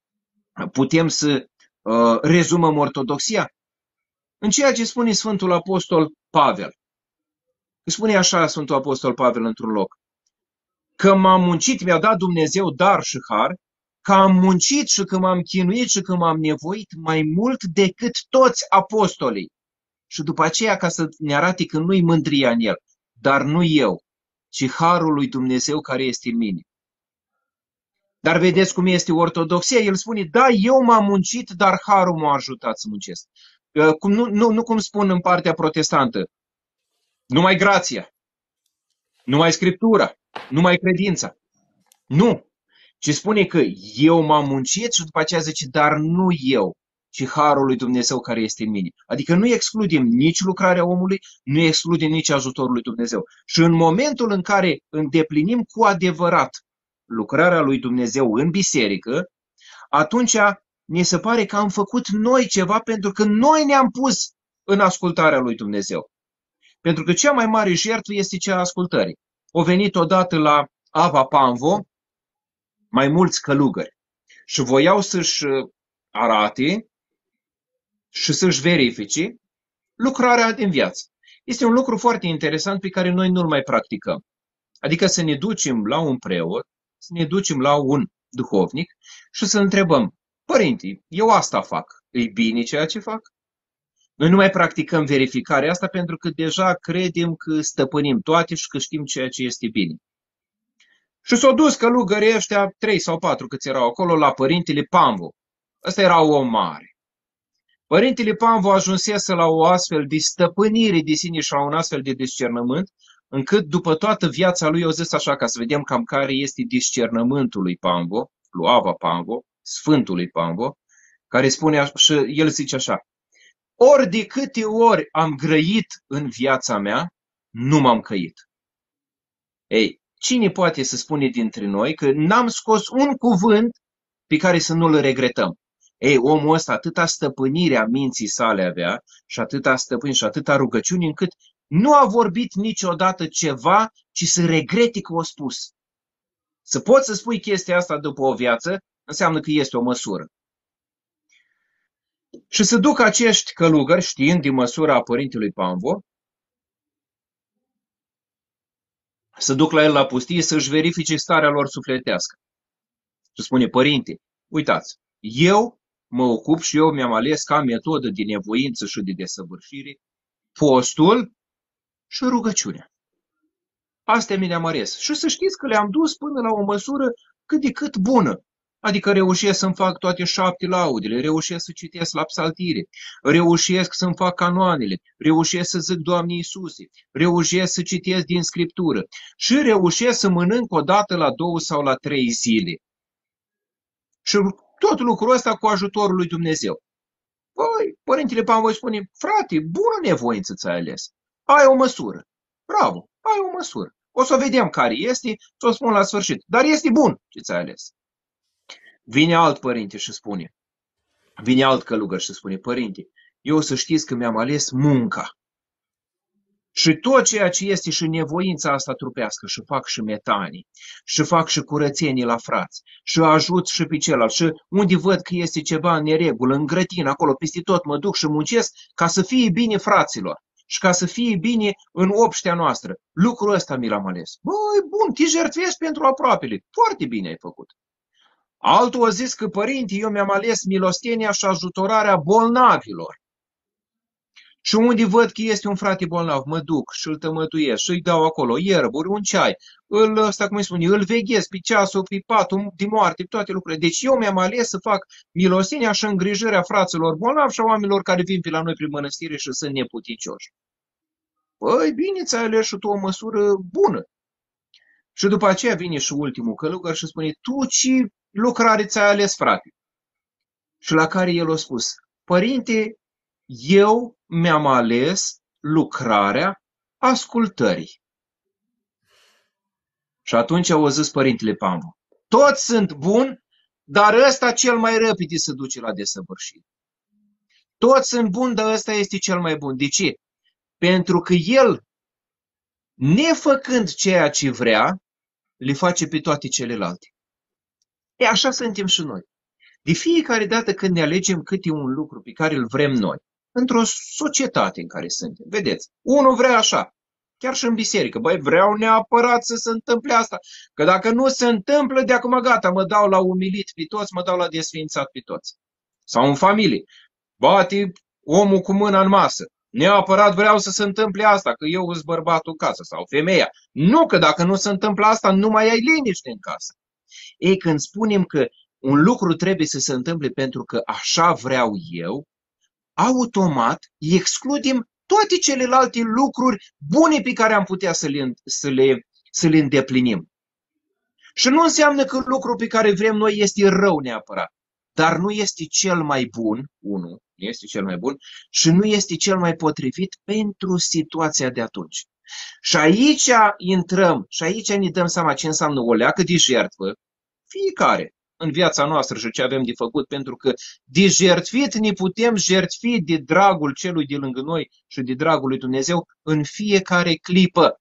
putem să rezumăm ortodoxia? În ceea ce spune Sfântul Apostol Pavel. Spune așa Sfântul Apostol Pavel într-un loc. Că m-am muncit, mi-a dat Dumnezeu dar și har, că am muncit și că m-am chinuit și că m-am nevoit mai mult decât toți apostolii. Și după aceea ca să ne arate că nu-i mândria în el, dar nu eu, ci harul lui Dumnezeu care este în mine. Dar vedeți cum este ortodoxia? El spune, da, eu m-am muncit, dar harul m-a ajutat să muncesc. Nu cum spun în partea protestantă, numai grația, numai scriptura, numai credința. Nu, ci spune că eu m-am muncit și după aceea zice, dar nu eu, ci harul lui Dumnezeu care este în mine. Adică nu excludem nici lucrarea omului, nu excludem nici ajutorul lui Dumnezeu. Și în momentul în care îndeplinim cu adevărat lucrarea lui Dumnezeu în biserică, atunci ne se pare că am făcut noi ceva pentru că noi ne-am pus în ascultarea lui Dumnezeu. Pentru că cea mai mare jertfă este cea a ascultării. Au venit odată la Ava Pamvo mai mulți călugări și voiau să-și arate și să-și verifice lucrarea din viață. Este un lucru foarte interesant pe care noi nu-l mai practicăm. Adică să ne ducem la un preot, să ne ducem la un duhovnic și să întrebăm, părinte, eu asta fac, e bine ceea ce fac? Noi nu mai practicăm verificarea asta pentru că deja credem că stăpânim toate și că știm ceea ce este bine. Și s-au dus călugării ăștia, 3 sau 4 câți erau acolo, la părintele Pamvu. Ăsta era om mare. Părintele Pamvu ajunsese la o astfel de stăpânire de sine și la un astfel de discernământ, încât după toată viața lui, eu zis așa, ca să vedem cam care este discernământul lui Pamvu, lui Ava Pamvu, Sfântului Pamvu, care spune, și el zice așa, ori de câte ori am grăit în viața mea, nu m-am căit. Ei, cine poate să spune dintre noi că n-am scos un cuvânt pe care să nu-l regretăm? Ei, omul ăsta atâta stăpânire a minții sale avea și atâta stăpânire și atâta rugăciune încât nu a vorbit niciodată ceva, ci să regrete că o spus. Să poți să spui chestia asta după o viață, înseamnă că este o măsură. Și să duc acești călugări, știind din măsura părintelui Pamvu, să duc la el la pustie să-și verifice starea lor sufletească. Și spune, părinte, uitați, eu mă ocup și eu mi-am ales ca metodă de nevoință și de desăvârșire postul și rugăciunea. Astea mi le-am ales. Și să știți că le-am dus până la o măsură cât de cât bună. Adică reușesc să-mi fac toate 7 laudele, reușesc să citesc la psaltire, reușesc să-mi fac canoanele, reușesc să zic Doamne Iisuse, reușesc să citesc din Scriptură și reușesc să mănânc o dată la 2 sau la 3 zile. Și tot lucrul ăsta cu ajutorul lui Dumnezeu. Păi, părintele Pamvu spune, frate, bună nevoință ți-ai ales. Ai o măsură. Bravo, ai o măsură. O să vedem care este, să o spun la sfârșit. Dar este bun ce ți-ai ales. Vine alt părinte și spune, vine alt călugăr și spune, părinte, eu să știți că mi-am ales munca. Și tot ceea ce este și nevoința asta trupească, și fac și metanii, și fac și curățenii la frați, și ajut și pe celălalt, și unde văd că este ceva în neregulă, în grădină, acolo, peste tot mă duc și muncesc ca să fie bine fraților și ca să fie bine în obștea noastră. Lucrul ăsta mi l-am ales. Băi, bun, te jertfești pentru aproapele. Foarte bine ai făcut. Altul a zis că, părinte, eu mi-am ales milostenia și ajutorarea bolnavilor. Și unde văd că este un frate bolnav, mă duc și îl tămătuiesc și îi dau acolo ierburi, un ceai, îl veghez pe ceasul, pe patul de moarte, pe toate lucrurile. Deci eu mi-am ales să fac milostenia și îngrijirea fraților bolnavi și a oamenilor care vin pe la noi prin mănăstire și sunt neputincioși. Păi bine, ți-ai ales și tu o măsură bună. Și după aceea vine și ultimul călugăr și spune, tu ce lucrare ți-ai ales, frate? Și la care el a spus, părinte, eu mi-am ales lucrarea ascultării. Și atunci au zis părintele Pamvu, toți sunt buni, dar ăsta cel mai repede se duce la desăvârșire. Toți sunt buni, dar ăsta este cel mai bun. De ce? Pentru că el, nefăcând ceea ce vrea, le face pe toate celelalte. E așa suntem și noi. De fiecare dată când ne alegem câte un lucru pe care îl vrem noi, într-o societate în care suntem, vedeți, unul vrea așa, chiar și în biserică, băi, vreau neapărat să se întâmple asta, că dacă nu se întâmplă, de acum gata, mă dau la umilit pe toți, mă dau la desființat pe toți. Sau în familie, bate omul cu mâna în masă, neapărat vreau să se întâmple asta, că eu sunt bărbatul în casă, sau femeia. Nu, că dacă nu se întâmplă asta, nu mai ai liniște în casă. Ei, când spunem că un lucru trebuie să se întâmple pentru că așa vreau eu, automat excludem toate celelalte lucruri bune pe care am putea să le îndeplinim. Și nu înseamnă că lucrul pe care vrem noi este rău neapărat, dar nu este cel mai bun, nu este cel mai bun, și nu este cel mai potrivit pentru situația de atunci. Și aici intrăm, și aici ne dăm seama ce înseamnă o leacă de jertfă, fiecare în viața noastră și ce avem de făcut, pentru că de jertfit ne putem jertfi de dragul celui de lângă noi și de dragul lui Dumnezeu în fiecare clipă.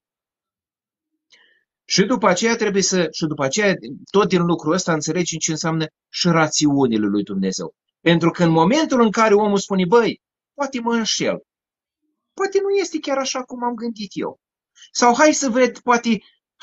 Și după aceea tot din lucrul ăsta înțelegem ce înseamnă și rațiunile lui Dumnezeu. Pentru că în momentul în care omul spune, băi, poate mă înșel, poate nu este chiar așa cum am gândit eu. Sau hai să ved, poate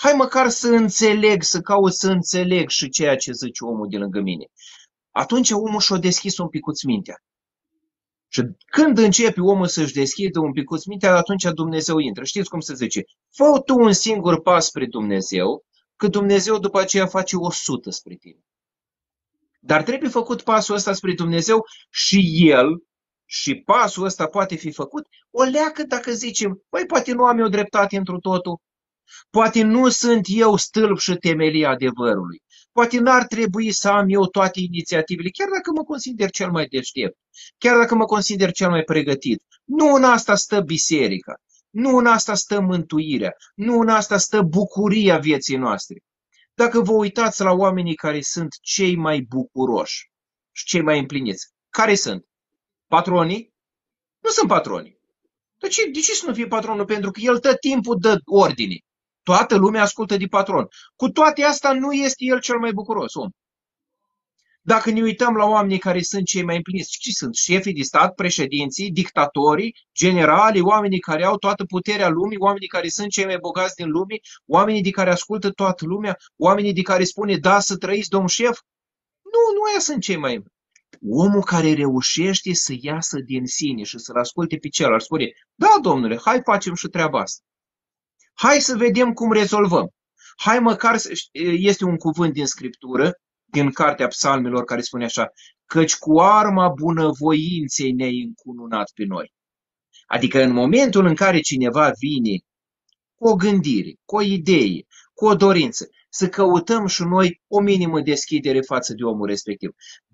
Hai măcar să înțeleg, să caut să înțeleg și ceea ce zice omul de lângă mine. Atunci omul și-a deschis un picuț mintea. Și când începe omul să-și deschidă un picuț mintea, atunci Dumnezeu intră. Știți cum se zice? Fă tu un singur pas spre Dumnezeu, că Dumnezeu după aceea face 100 spre tine. Dar trebuie făcut pasul ăsta spre Dumnezeu și pasul ăsta poate fi făcut o leacă dacă zicem, băi, poate nu am eu dreptate întru totul, poate nu sunt eu stâlp și temelia adevărului, poate n-ar trebui să am eu toate inițiativele, chiar dacă mă consider cel mai deștept, chiar dacă mă consider cel mai pregătit. Nu în asta stă biserica, nu în asta stă mântuirea, nu în asta stă bucuria vieții noastre. Dacă vă uitați la oamenii care sunt cei mai bucuroși și cei mai împliniți, care sunt? Patronii? Nu sunt patronii. De ce să nu fie patronul? Pentru că el tot timpul dă ordine. Toată lumea ascultă de patron. Cu toate astea nu este el cel mai bucuros om. Dacă ne uităm la oamenii care sunt cei mai împliniți, ce sunt? Șefii de stat, președinții, dictatorii, generalii, oamenii care au toată puterea lumii, oamenii care sunt cei mai bogați din lume, oamenii de care ascultă toată lumea, oamenii de care spune da să trăiți, domn șef? Nu aia sunt cei mai. Omul care reușește să iasă din sine și să-l asculte pe celălalt, spune, da, domnule, hai facem și treaba asta. Hai să vedem cum rezolvăm. Hai măcar, este un cuvânt din Scriptură, din Cartea Psalmilor, care spune așa, căci cu arma bunăvoinței ne-ai încununat pe noi. Adică în momentul în care cineva vine cu o gândire, cu o idee, cu o dorință, să căutăm și noi o minimă deschidere față de omul respectiv.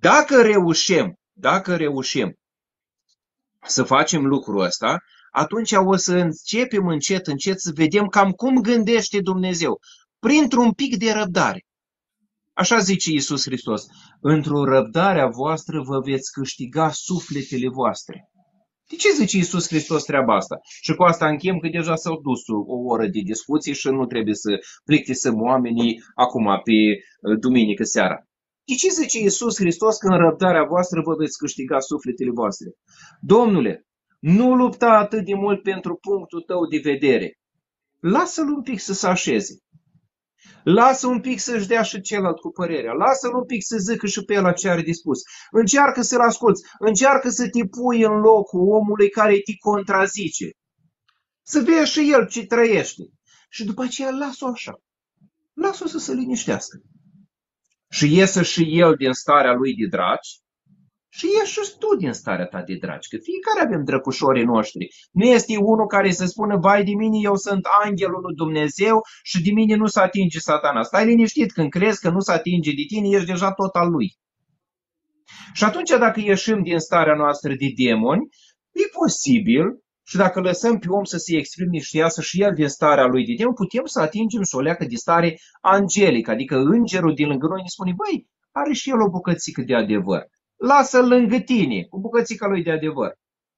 Dacă reușim să facem lucrul ăsta, atunci o să începem încet să vedem cam cum gândește Dumnezeu, printr-un pic de răbdare. Așa zice Iisus Hristos, într-o răbdarea voastră vă veți câștiga sufletele voastre. De ce zice Iisus Hristos treaba asta? Și cu asta închem că deja s-au dus o oră de discuții și nu trebuie să plictisăm oamenii acum pe duminică seara. De ce zice Iisus Hristos că în răbdarea voastră vă veți câștiga sufletele voastre? Domnule, nu lupta atât de mult pentru punctul tău de vedere. Lasă-l un pic să se așeze. Lasă un pic să-și dea și celălalt cu părerea. Lasă-l un pic să zică și pe el ce are de spus. Încearcă să-l asculți. Încearcă să te pui în locul omului care te contrazice. Să vezi și el ce trăiește. Și după aceea lasă-o așa. Lasă-o să se liniștească. Și iesă și el din starea lui de draci. Și ieși și tu din starea ta de dragi, că fiecare avem drăcușorii noștri. Nu este unul care să spună, vai de mine, eu sunt angelul lui Dumnezeu și de mine nu se atinge Satana. Stai liniștit, când crezi că nu se atinge de tine, ești deja tot al lui. Și atunci dacă ieșim din starea noastră de demoni, e posibil, și dacă lăsăm pe om să se exprime și iasă și el din starea lui de demon, putem să atingem și o leacă de stare angelică, adică îngerul din lângă noi ne spune, băi, are și el o bucățică de adevăr. Lasă-l lângă tine, cu bucățica lui de adevăr.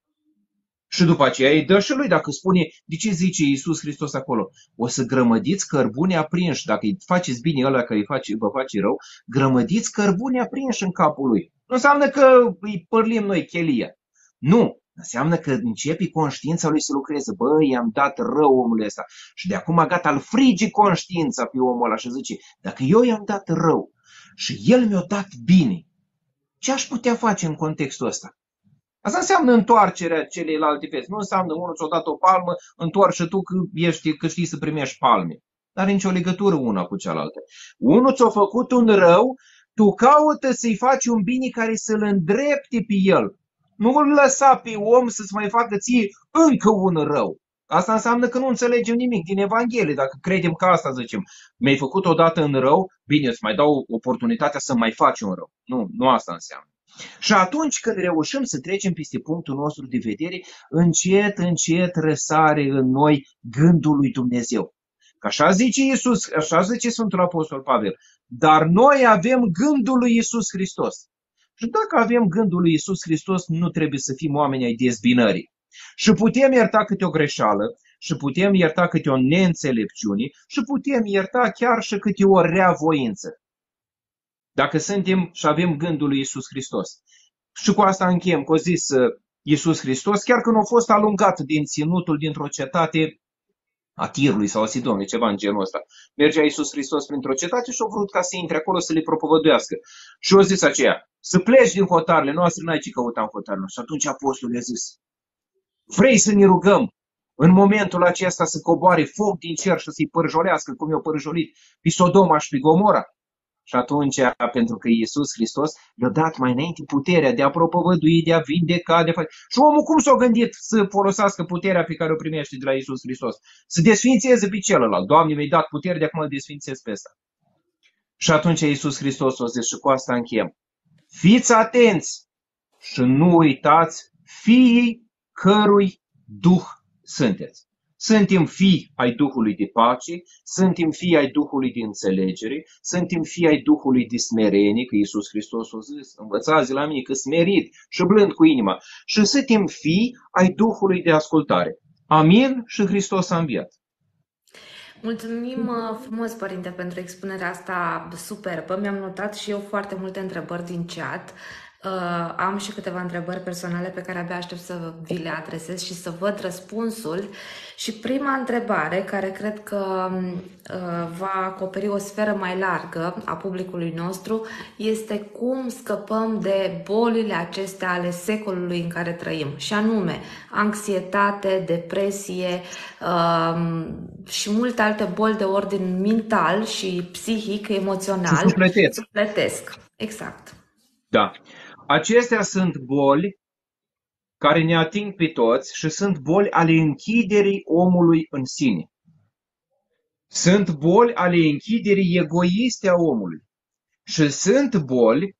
Și după aceea îi dă și lui, dacă spune, de ce zice Iisus Hristos acolo? O să grămădiți cărbune aprinși, dacă îi faceți bine ăla că vă face rău, grămădiți cărbune aprinși în capul lui. Nu înseamnă că îi părlim noi chelia. Nu, înseamnă că începe conștiința lui să lucreze. Bă, i-am dat rău omului ăsta. Și de acum gata, îl frige conștiința pe omul ăla și zice, dacă eu i-am dat rău și el mi-a dat bine, ce aș putea face în contextul ăsta? Asta înseamnă întoarcerea celeilalte fețe. Nu înseamnă unul ți-a dat o palmă, întoarci și tu că știi să primești palme. Dar are nicio legătură una cu cealaltă. Unul ți-a făcut un rău, tu caută să-i faci un bine care să-l îndrepte pe el. Nu îl lăsa pe om să-ți mai facă ție încă un rău. Asta înseamnă că nu înțelegem nimic din Evanghelie. Dacă credem că asta zicem, mi-ai făcut odată în rău, bine, îți mai dau oportunitatea să mai faci un rău. Nu asta înseamnă. Și atunci când reușim să trecem peste punctul nostru de vedere, încet răsare în noi gândul lui Dumnezeu. Că așa zice Iisus, așa zice Sfântul Apostol Pavel, dar noi avem gândul lui Iisus Hristos. Și dacă avem gândul lui Iisus Hristos, nu trebuie să fim oameni ai dezbinării. Și putem ierta câte o greșeală, și putem ierta câte o neînțelepciune, și putem ierta chiar și câte o reavoință. Dacă suntem și avem gândul lui Iisus Hristos. Și cu asta încheiem, că a zis Iisus Hristos, chiar când a fost alungat din ținutul dintr-o cetate a Tirului sau a Sidonului, ceva în genul ăsta. Mergea Iisus Hristos printr-o cetate și a vrut ca să intre acolo să le propovăduiască. Și a zis aceea, să pleci din hotarele noastre, n-ai ce căuta în hotarele noastre. Și atunci apostolul i-a zis, vrei să ne rugăm în momentul acesta să coboare foc din cer și să-i părjolească cum i-a părjolit pe Sodoma și pe Gomora? Și atunci, pentru că Iisus Hristos le-a dat mai înainte puterea de a propovădui, de a vindeca, de a face. Și omul cum s-a gândit să folosească puterea pe care o primește de la Iisus Hristos? Să desfințeze pe celălalt. Doamne, mi-ai dat putere, de acum îl desfințez pe ăsta. Și atunci Iisus Hristos a zis, și cu asta închem, fiți atenți și nu uitați fiii cărui Duh sunteți. Suntem fii ai Duhului de pace, suntem fii ai Duhului de înțelegere, suntem fii ai Duhului de smerenie, că Iisus Hristos a zis, învățați la mine că smerit și blând cu inima, și suntem fii ai Duhului de ascultare. Amin și Hristos a înviat. Mulțumim frumos, Părinte, pentru expunerea asta superbă. Mi-am notat și eu foarte multe întrebări din chat. Am și câteva întrebări personale pe care abia aștept să vi le adresez și să văd răspunsul. Și prima întrebare, care cred că va acoperi o sferă mai largă a publicului nostru, este cum scăpăm de bolile acestea ale secolului în care trăim, și anume anxietate, depresie și multe alte boli de ordin mental și psihic, emoțional, sufletesc. Exact. Da. Acestea sunt boli care ne ating pe toți și sunt boli ale închiderii omului în sine. Sunt boli ale închiderii egoiste a omului. Și sunt boli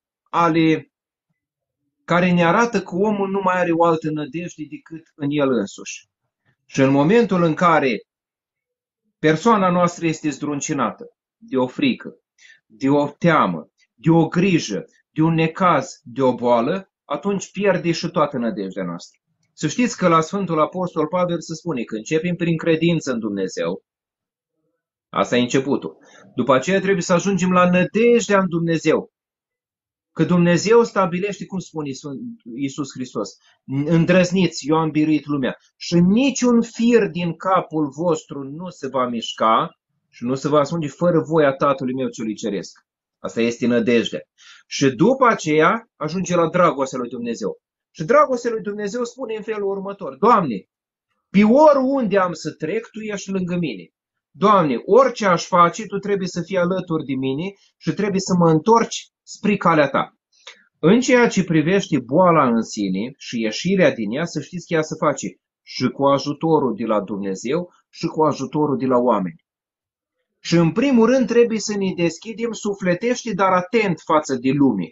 care ne arată că omul nu mai are o altă nădejde decât în el însuși. Și în momentul în care persoana noastră este zdruncinată de o frică, de o teamă, de o grijă, de un necaz, de o boală, atunci pierde și toată nădejdea noastră. Să știți că la Sfântul Apostol Pavel se spune că începem prin credință în Dumnezeu. Asta e începutul. După aceea trebuie să ajungem la nădejdea în Dumnezeu. Că Dumnezeu stabilește, cum spune Iisus Hristos, îndrăzniți, eu am biruit lumea. Și niciun fir din capul vostru nu se va mișca și nu se va ascunde fără voia Tatălui meu celui ceresc. Asta este nădejdea. Și după aceea ajunge la dragostea lui Dumnezeu. Și dragostea lui Dumnezeu spune în felul următor. Doamne, pe oriunde am să trec, Tu ești lângă mine. Doamne, orice aș face, Tu trebuie să fii alături de mine și trebuie să mă întorci spre calea Ta. În ceea ce privește boala în sine și ieșirea din ea, să știți că ea se face și cu ajutorul de la Dumnezeu și cu ajutorul de la oameni. Și în primul rând trebuie să ne deschidem sufletește, dar atent față de lume.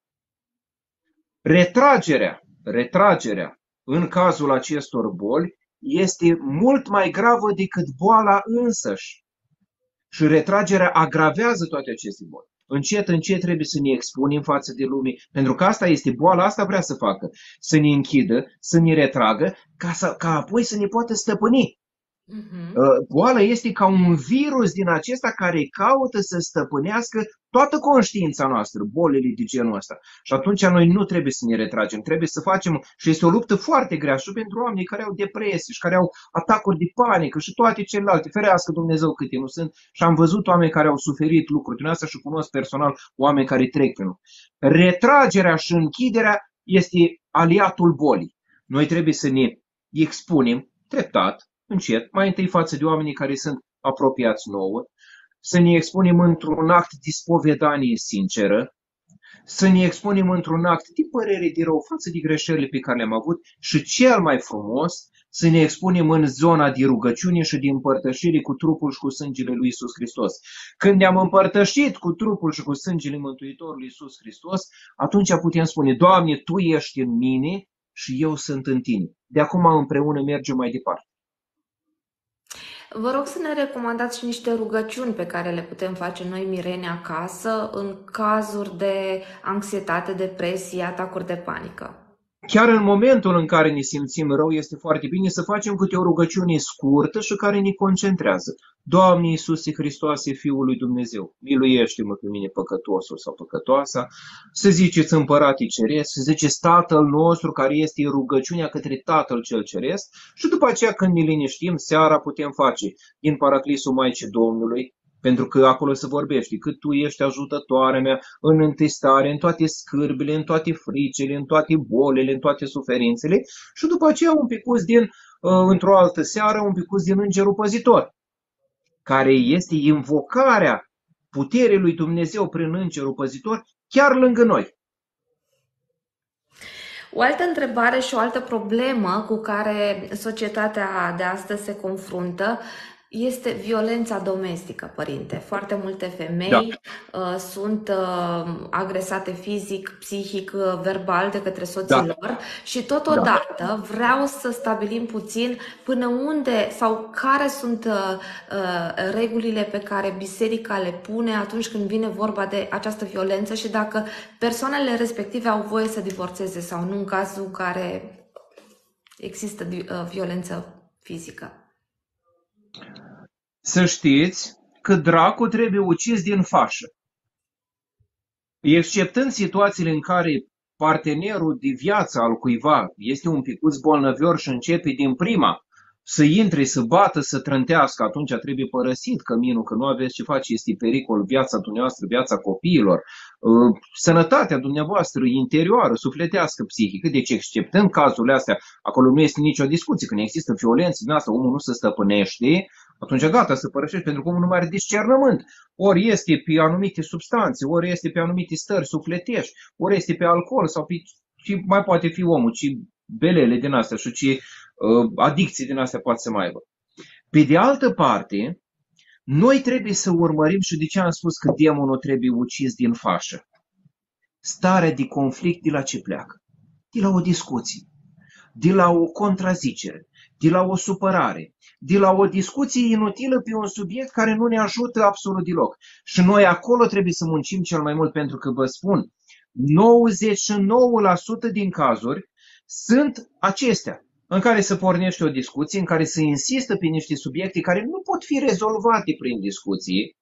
Retragerea în cazul acestor boli este mult mai gravă decât boala însăși. Și retragerea agravează toate aceste boli. Încet, încet trebuie să ne expunem față de lume, pentru că asta este boala, asta vrea să facă. Să ne închidă, să ne retragă, ca apoi să ne poată stăpâni. Boala este ca un virus din acesta care caută să stăpânească toată conștiința noastră, bolile de genul ăsta. Și atunci noi nu trebuie să ne retragem, trebuie să facem, și este o luptă foarte grea și pentru oamenii care au depresie și care au atacuri de panică și toate celelalte, ferească Dumnezeu câte nu sunt. Și am văzut oameni care au suferit lucruri din asta și cunosc personal oameni care trec prin. Retragerea și închiderea este aliatul bolii. Noi trebuie să ne expunem treptat, încet, mai întâi față de oamenii care sunt apropiați nouă, să ne expunem într-un act de spovedanie sinceră, să ne expunem într-un act de părere de rău față de greșelile pe care le-am avut și cel mai frumos, să ne expunem în zona de rugăciune și de împărtășire cu trupul și cu sângele lui Iisus Hristos. Când ne-am împărtășit cu trupul și cu sângele Mântuitorului Iisus Hristos, atunci putem spune, Doamne, Tu ești în mine și eu sunt în Tine. De acum împreună mergem mai departe. Vă rog să ne recomandați și niște rugăciuni pe care le putem face noi, mireni, acasă, în cazuri de anxietate, depresie, atacuri de panică. Chiar în momentul în care ne simțim rău, este foarte bine să facem câte o rugăciune scurtă și care ne concentrează. Doamne Iisuse Hristoase, Fiul lui Dumnezeu, miluiește-mă pe mine păcătosul sau păcătoasa, să ziceți Împărate Ceresc, să ziceți Tatăl nostru, care este rugăciunea către Tatăl cel Ceresc, și după aceea când ne liniștim, seara putem face din Paraclisul Maicii Domnului, pentru că acolo se vorbește, cât tu ești ajutătoarea mea în întristare, în toate scârbile, în toate fricile, în toate bolile, în toate suferințele, și după aceea un picuț din, într-o altă seară, un picuț din Îngerul Păzitor, care este invocarea puterii lui Dumnezeu prin Îngerul Păzitor chiar lângă noi. O altă întrebare și o altă problemă cu care societatea de astăzi se confruntă este violența domestică, părinte. Foarte multe femei sunt agresate fizic, psihic, verbal de către soții lor și totodată vreau să stabilim puțin până unde sau care sunt regulile pe care biserica le pune atunci când vine vorba de această violență și dacă persoanele respective au voie să divorțeze sau nu în cazul în care există violență fizică. Să știți că dracul trebuie ucis din fașă. Exceptând situațiile în care partenerul de viață al cuiva este un picuț bolnăvior și începe din prima să intre, să bată, să trântească, atunci trebuie părăsit căminul, că nu aveți ce face, este pericol viața dumneavoastră, viața copiilor, sănătatea dumneavoastră interioară, sufletească, psihică. Deci, exceptând cazurile astea, acolo nu este nicio discuție. Când există violență din asta, omul nu se stăpânește, atunci gata, să părăsești, pentru că omul nu mai are discernământ. Ori este pe anumite substanțe, ori este pe anumite stări sufletești, ori este pe alcool sau pe ce mai poate fi omul, ci belele din astea și ce adicții din astea poate să mai aibă. Pe de altă parte, noi trebuie să urmărim, și de ce am spus că demonul trebuie ucis din fașă. Starea de conflict de la ce pleacă? De la o discuție, de la o contrazicere, de la o supărare, de la o discuție inutilă pe un subiect care nu ne ajută absolut deloc. Și noi acolo trebuie să muncim cel mai mult, pentru că vă spun, 99% din cazuri sunt acestea, în care se pornește o discuție, în care se insistă pe niște subiecte care nu pot fi rezolvate prin discuții,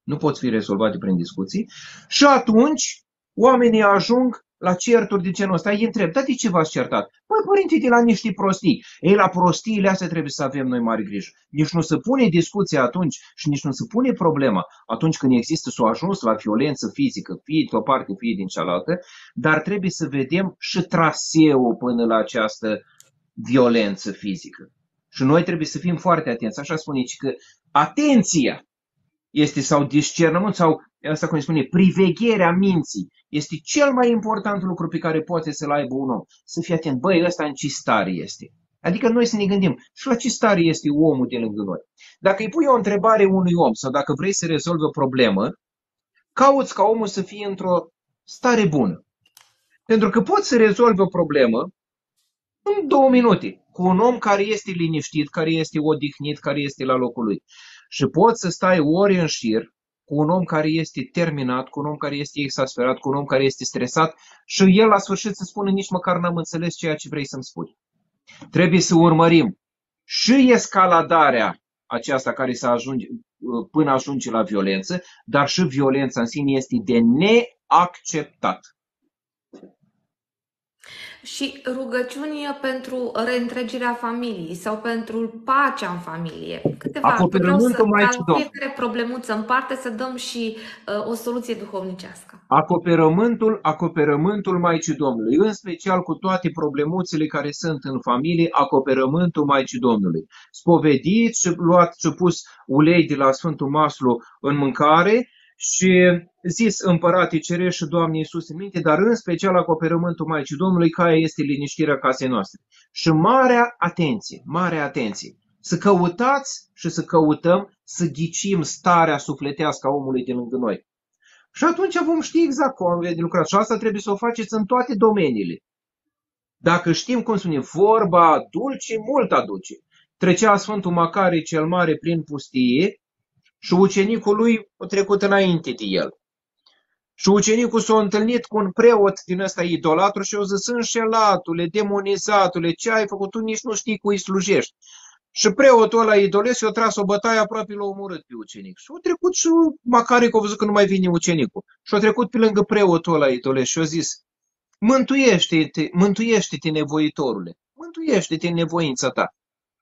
și atunci oamenii ajung la certuri de genul ăsta. Îi întreb, dar de ce v-ați certat? Păi, părinte, de la niște prostii. Ei, la prostiile astea trebuie să avem noi mare grijă. Nici nu se pune discuția atunci și nici nu se pune problema atunci când există s-o ajuns la violență fizică, fie de o parte, fie din cealaltă, dar trebuie să vedem și traseul până la această violență fizică. Și noi trebuie să fim foarte atenți. Așa spune că atenția este, sau discernământ, sau asta cum spune, privegherea minții, este cel mai important lucru pe care poate să-l aibă un om. Să fie atent, băi, ăsta în ce stare este. Adică noi să ne gândim și la ce stare este omul de lângă noi. Dacă îi pui o întrebare unui om sau dacă vrei să rezolvi o problemă, cauți ca omul să fie într-o stare bună. Pentru că poți să rezolvi o problemă în 2 minute cu un om care este liniștit, care este odihnit, care este la locul lui. Și poți să stai ore în șir cu un om care este terminat, cu un om care este exasperat, cu un om care este stresat și el la sfârșit să spună nici măcar n-am înțeles ceea ce vrei să-mi spui. Trebuie să urmărim și escaladarea aceasta care să ajunge, până ajunge la violență, dar și violența în sine este de neacceptat. Și rugăciuni pentru reîntregirea familiei sau pentru pacea în familie. Câteva Acoperământul Maicii Domnului. Fiecare problemuță în parte să dăm și o soluție duhovnicească. Acoperământul Maicii Domnului, în special cu toate problemuțele care sunt în familie, acoperământul Maicii Domnului. Spovediți și luați și pus ulei de la Sfântul Maslu în mâncare și zis Împărate Cerești și Doamne Iisus în minte, dar în special acoperământul Maicii Domnului, care este liniștirea casei noastre. Și mare atenție, să căutați și să căutăm să ghicim starea sufletească a omului de lângă noi. Și atunci vom ști exact cum avem de lucrat. Și asta trebuie să o faceți în toate domeniile. Dacă știm cum spune, vorba dulce, mult aduce. Trecea Sfântul Macare cel Mare prin pustie și ucenicul lui a trecut înainte de el. Și ucenicul s-a întâlnit cu un preot din ăsta idolatru și a zis, înșelatule, demonizatule, ce ai făcut? Tu nici nu știi cui slujești. Și preotul ăla idolesc i-a tras o bătaie, aproape l-a omorât pe ucenic. Și a trecut și Macaric a văzut că nu mai vine ucenicul. Și a trecut pe lângă preotul ăla idolesc și a zis, mântuiește-te, nevoitorule, mântuiește-te în nevoința ta.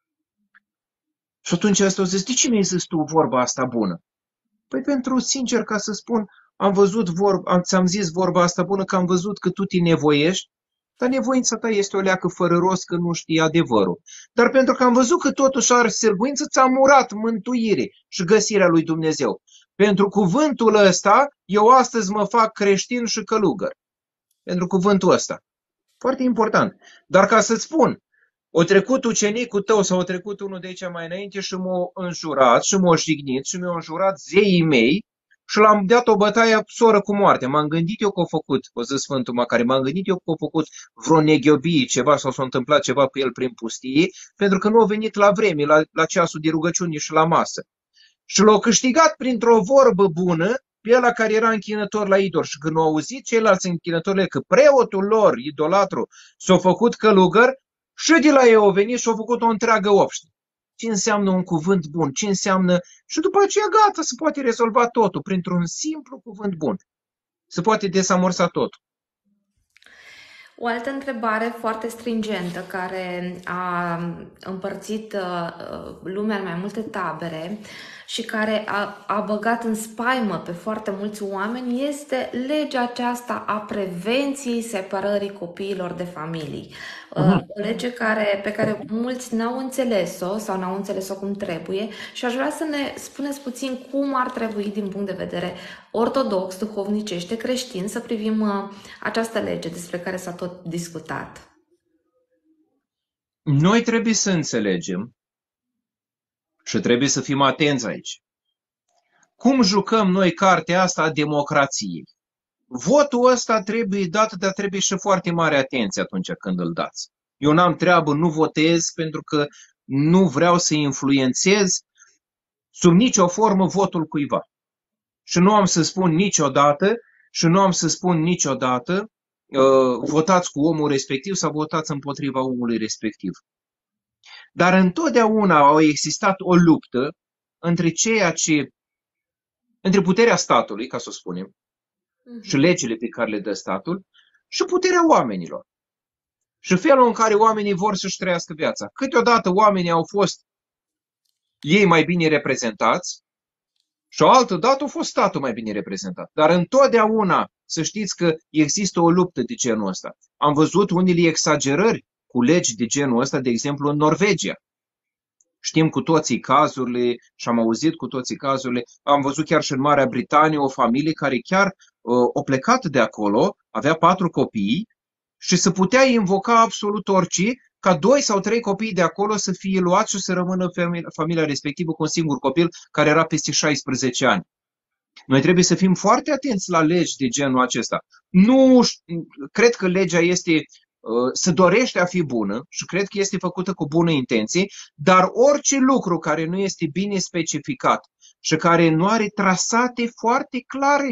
Și atunci ăsta a zis, de ce mi-ai zis tu vorba asta bună? Păi pentru, sincer, ca să spun, ți-am zis vorba asta bună că am văzut că tu te nevoiești, dar nevoința ta este o leacă fără rost că nu știi adevărul. Dar pentru că am văzut că totuși are sârguință, ți-am urat mântuire și găsirea lui Dumnezeu. Pentru cuvântul ăsta, eu astăzi mă fac creștin și călugăr. Pentru cuvântul ăsta. Foarte important. Dar ca să-ți spun, o trecut ucenicul tău sau o trecut unul de aici mai înainte și m-a înjurat și m-a jignit și mi-a înjurat zeii mei și l-am dat o bătaie soră cu moarte. M-am gândit eu că a făcut, o zis Sfântul Macare, m-am gândit eu că a făcut vreo neghiobie ceva sau s-a întâmplat ceva cu el prin pustie, pentru că nu a venit la vreme, la ceasul de rugăciune și la masă. Și l-a câștigat printr-o vorbă bună pe ăla care era închinător la idol. Și când au auzit ceilalți închinătorile că preotul lor, idolatru, s-a făcut călugăr, și de la ei au venit și au făcut o întreagă obște. Ce înseamnă un cuvânt bun? Ce înseamnă... Și după aceea gata, se poate rezolva totul printr-un simplu cuvânt bun. Se poate desamorsa totul. O altă întrebare foarte stringentă care a împărțit lumea în mai multe tabere și care a băgat în spaimă pe foarte mulți oameni este legea aceasta a prevenției separării copiilor de familii. O lege pe care mulți n-au înțeles-o sau n-au înțeles-o cum trebuie și aș vrea să ne spuneți puțin cum ar trebui din punct de vedere ortodox, duhovnicește, creștin să privim această lege despre care s-a tot discutat. Noi trebuie să înțelegem și trebuie să fim atenți aici. Cum jucăm noi cartea asta a democrației? Votul ăsta trebuie dat, dar trebuie și foarte mare atenție atunci când îl dați. Eu n-am treabă, nu votez pentru că nu vreau să influențez sub nicio formă votul cuiva. Și nu am să spun niciodată votați cu omul respectiv sau votați împotriva omului respectiv. Dar întotdeauna a existat o luptă între puterea statului, ca să o spunem, și legile pe care le dă statul, și puterea oamenilor. Și felul în care oamenii vor să-și trăiască viața. Câteodată oamenii au fost ei mai bine reprezentați și o altă dată a fost statul mai bine reprezentat. Dar întotdeauna să știți că există o luptă de genul ăsta. Am văzut unele exagerări cu legi de genul ăsta, de exemplu în Norvegia. Știm cu toții cazurile și am auzit cu toții cazurile. Am văzut chiar și în Marea Britanie o familie care chiar o plecat de acolo, avea 4 copii și se putea invoca absolut orice ca 2 sau 3 copii de acolo să fie luați și să rămână familia respectivă cu un singur copil care era peste 16 ani. Noi trebuie să fim foarte atenți la legi de genul acesta. Nu cred că legea se dorește a fi bună și cred că este făcută cu bună intenție, dar orice lucru care nu este bine specificat și care nu are trasate foarte clare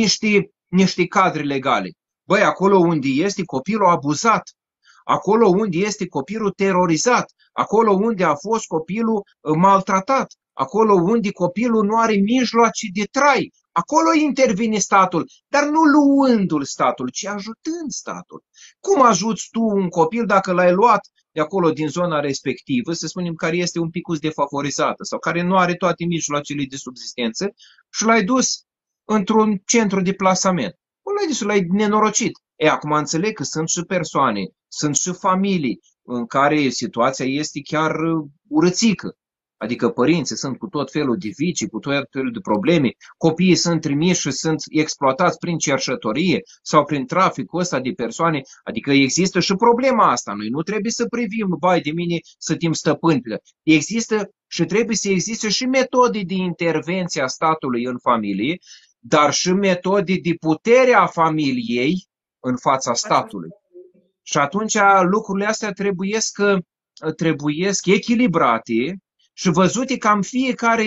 niște cadre legale. Băi, acolo unde este copilul abuzat, acolo unde este copilul terorizat, acolo unde a fost copilul maltratat, acolo unde copilul nu are mijloace de trai, acolo intervine statul, dar nu luându-l statul, ci ajutând statul. Cum ajuți tu un copil dacă l-ai luat de acolo din zona respectivă, să spunem care este un pic defavorizată sau care nu are toate mijloacele de subzistență și l-ai dus într-un centru de plasament? L-ai dus, l-ai nenorocit. Acum înțeleg că sunt și persoane, sunt și familii în care situația este chiar urățică. Adică părinții sunt cu tot felul de vicii, cu tot felul de probleme, copiii sunt trimiși și sunt exploatați prin cerșătorie sau prin traficul ăsta de persoane, adică există și problema asta. Noi nu trebuie să privim, vai de mine, să fim stăpâni. Există și trebuie să existe și metode de intervenție a statului în familie, dar și metode de putere a familiei în fața statului. Și atunci lucrurile astea trebuiesc echilibrate și văzute cam fiecare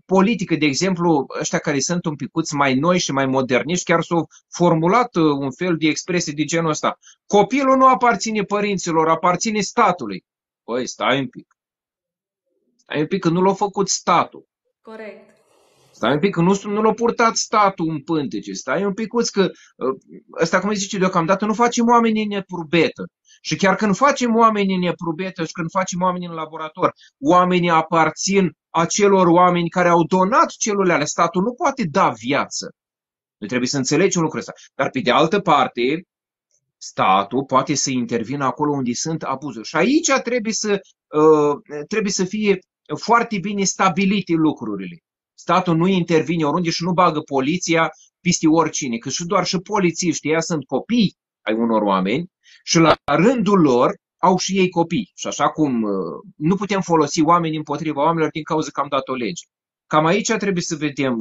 politică, de exemplu, ăștia care sunt un picuț mai noi și mai moderniști, chiar s-au formulat un fel de expresie de genul ăsta. Copilul nu aparține părinților, aparține statului. Păi, stai un pic. Stai un pic că nu l-a făcut statul. Corect. Stai un pic că nu l-a purtat statul în pântece. Stai un picuț că ăsta, cum zice deocamdată, nu facem oamenii în neprubetă. Și chiar când facem oamenii în neprubetă și când facem oamenii în laborator, oamenii aparțin acelor oameni care au donat celulele ale. Statul nu poate da viață. Noi trebuie să înțelegem lucrul ăsta. Dar pe de altă parte, statul poate să intervină acolo unde sunt abuzuri. Și aici trebuie să fie foarte bine stabilite lucrurile. Statul nu intervine oriunde și nu bagă poliția peste oricine, că și doar și polițiștii ăia sunt copii ai unor oameni și la rândul lor au și ei copii. Și așa cum nu putem folosi oamenii împotriva oamenilor din cauza că am dat o lege. Cam aici trebuie să vedem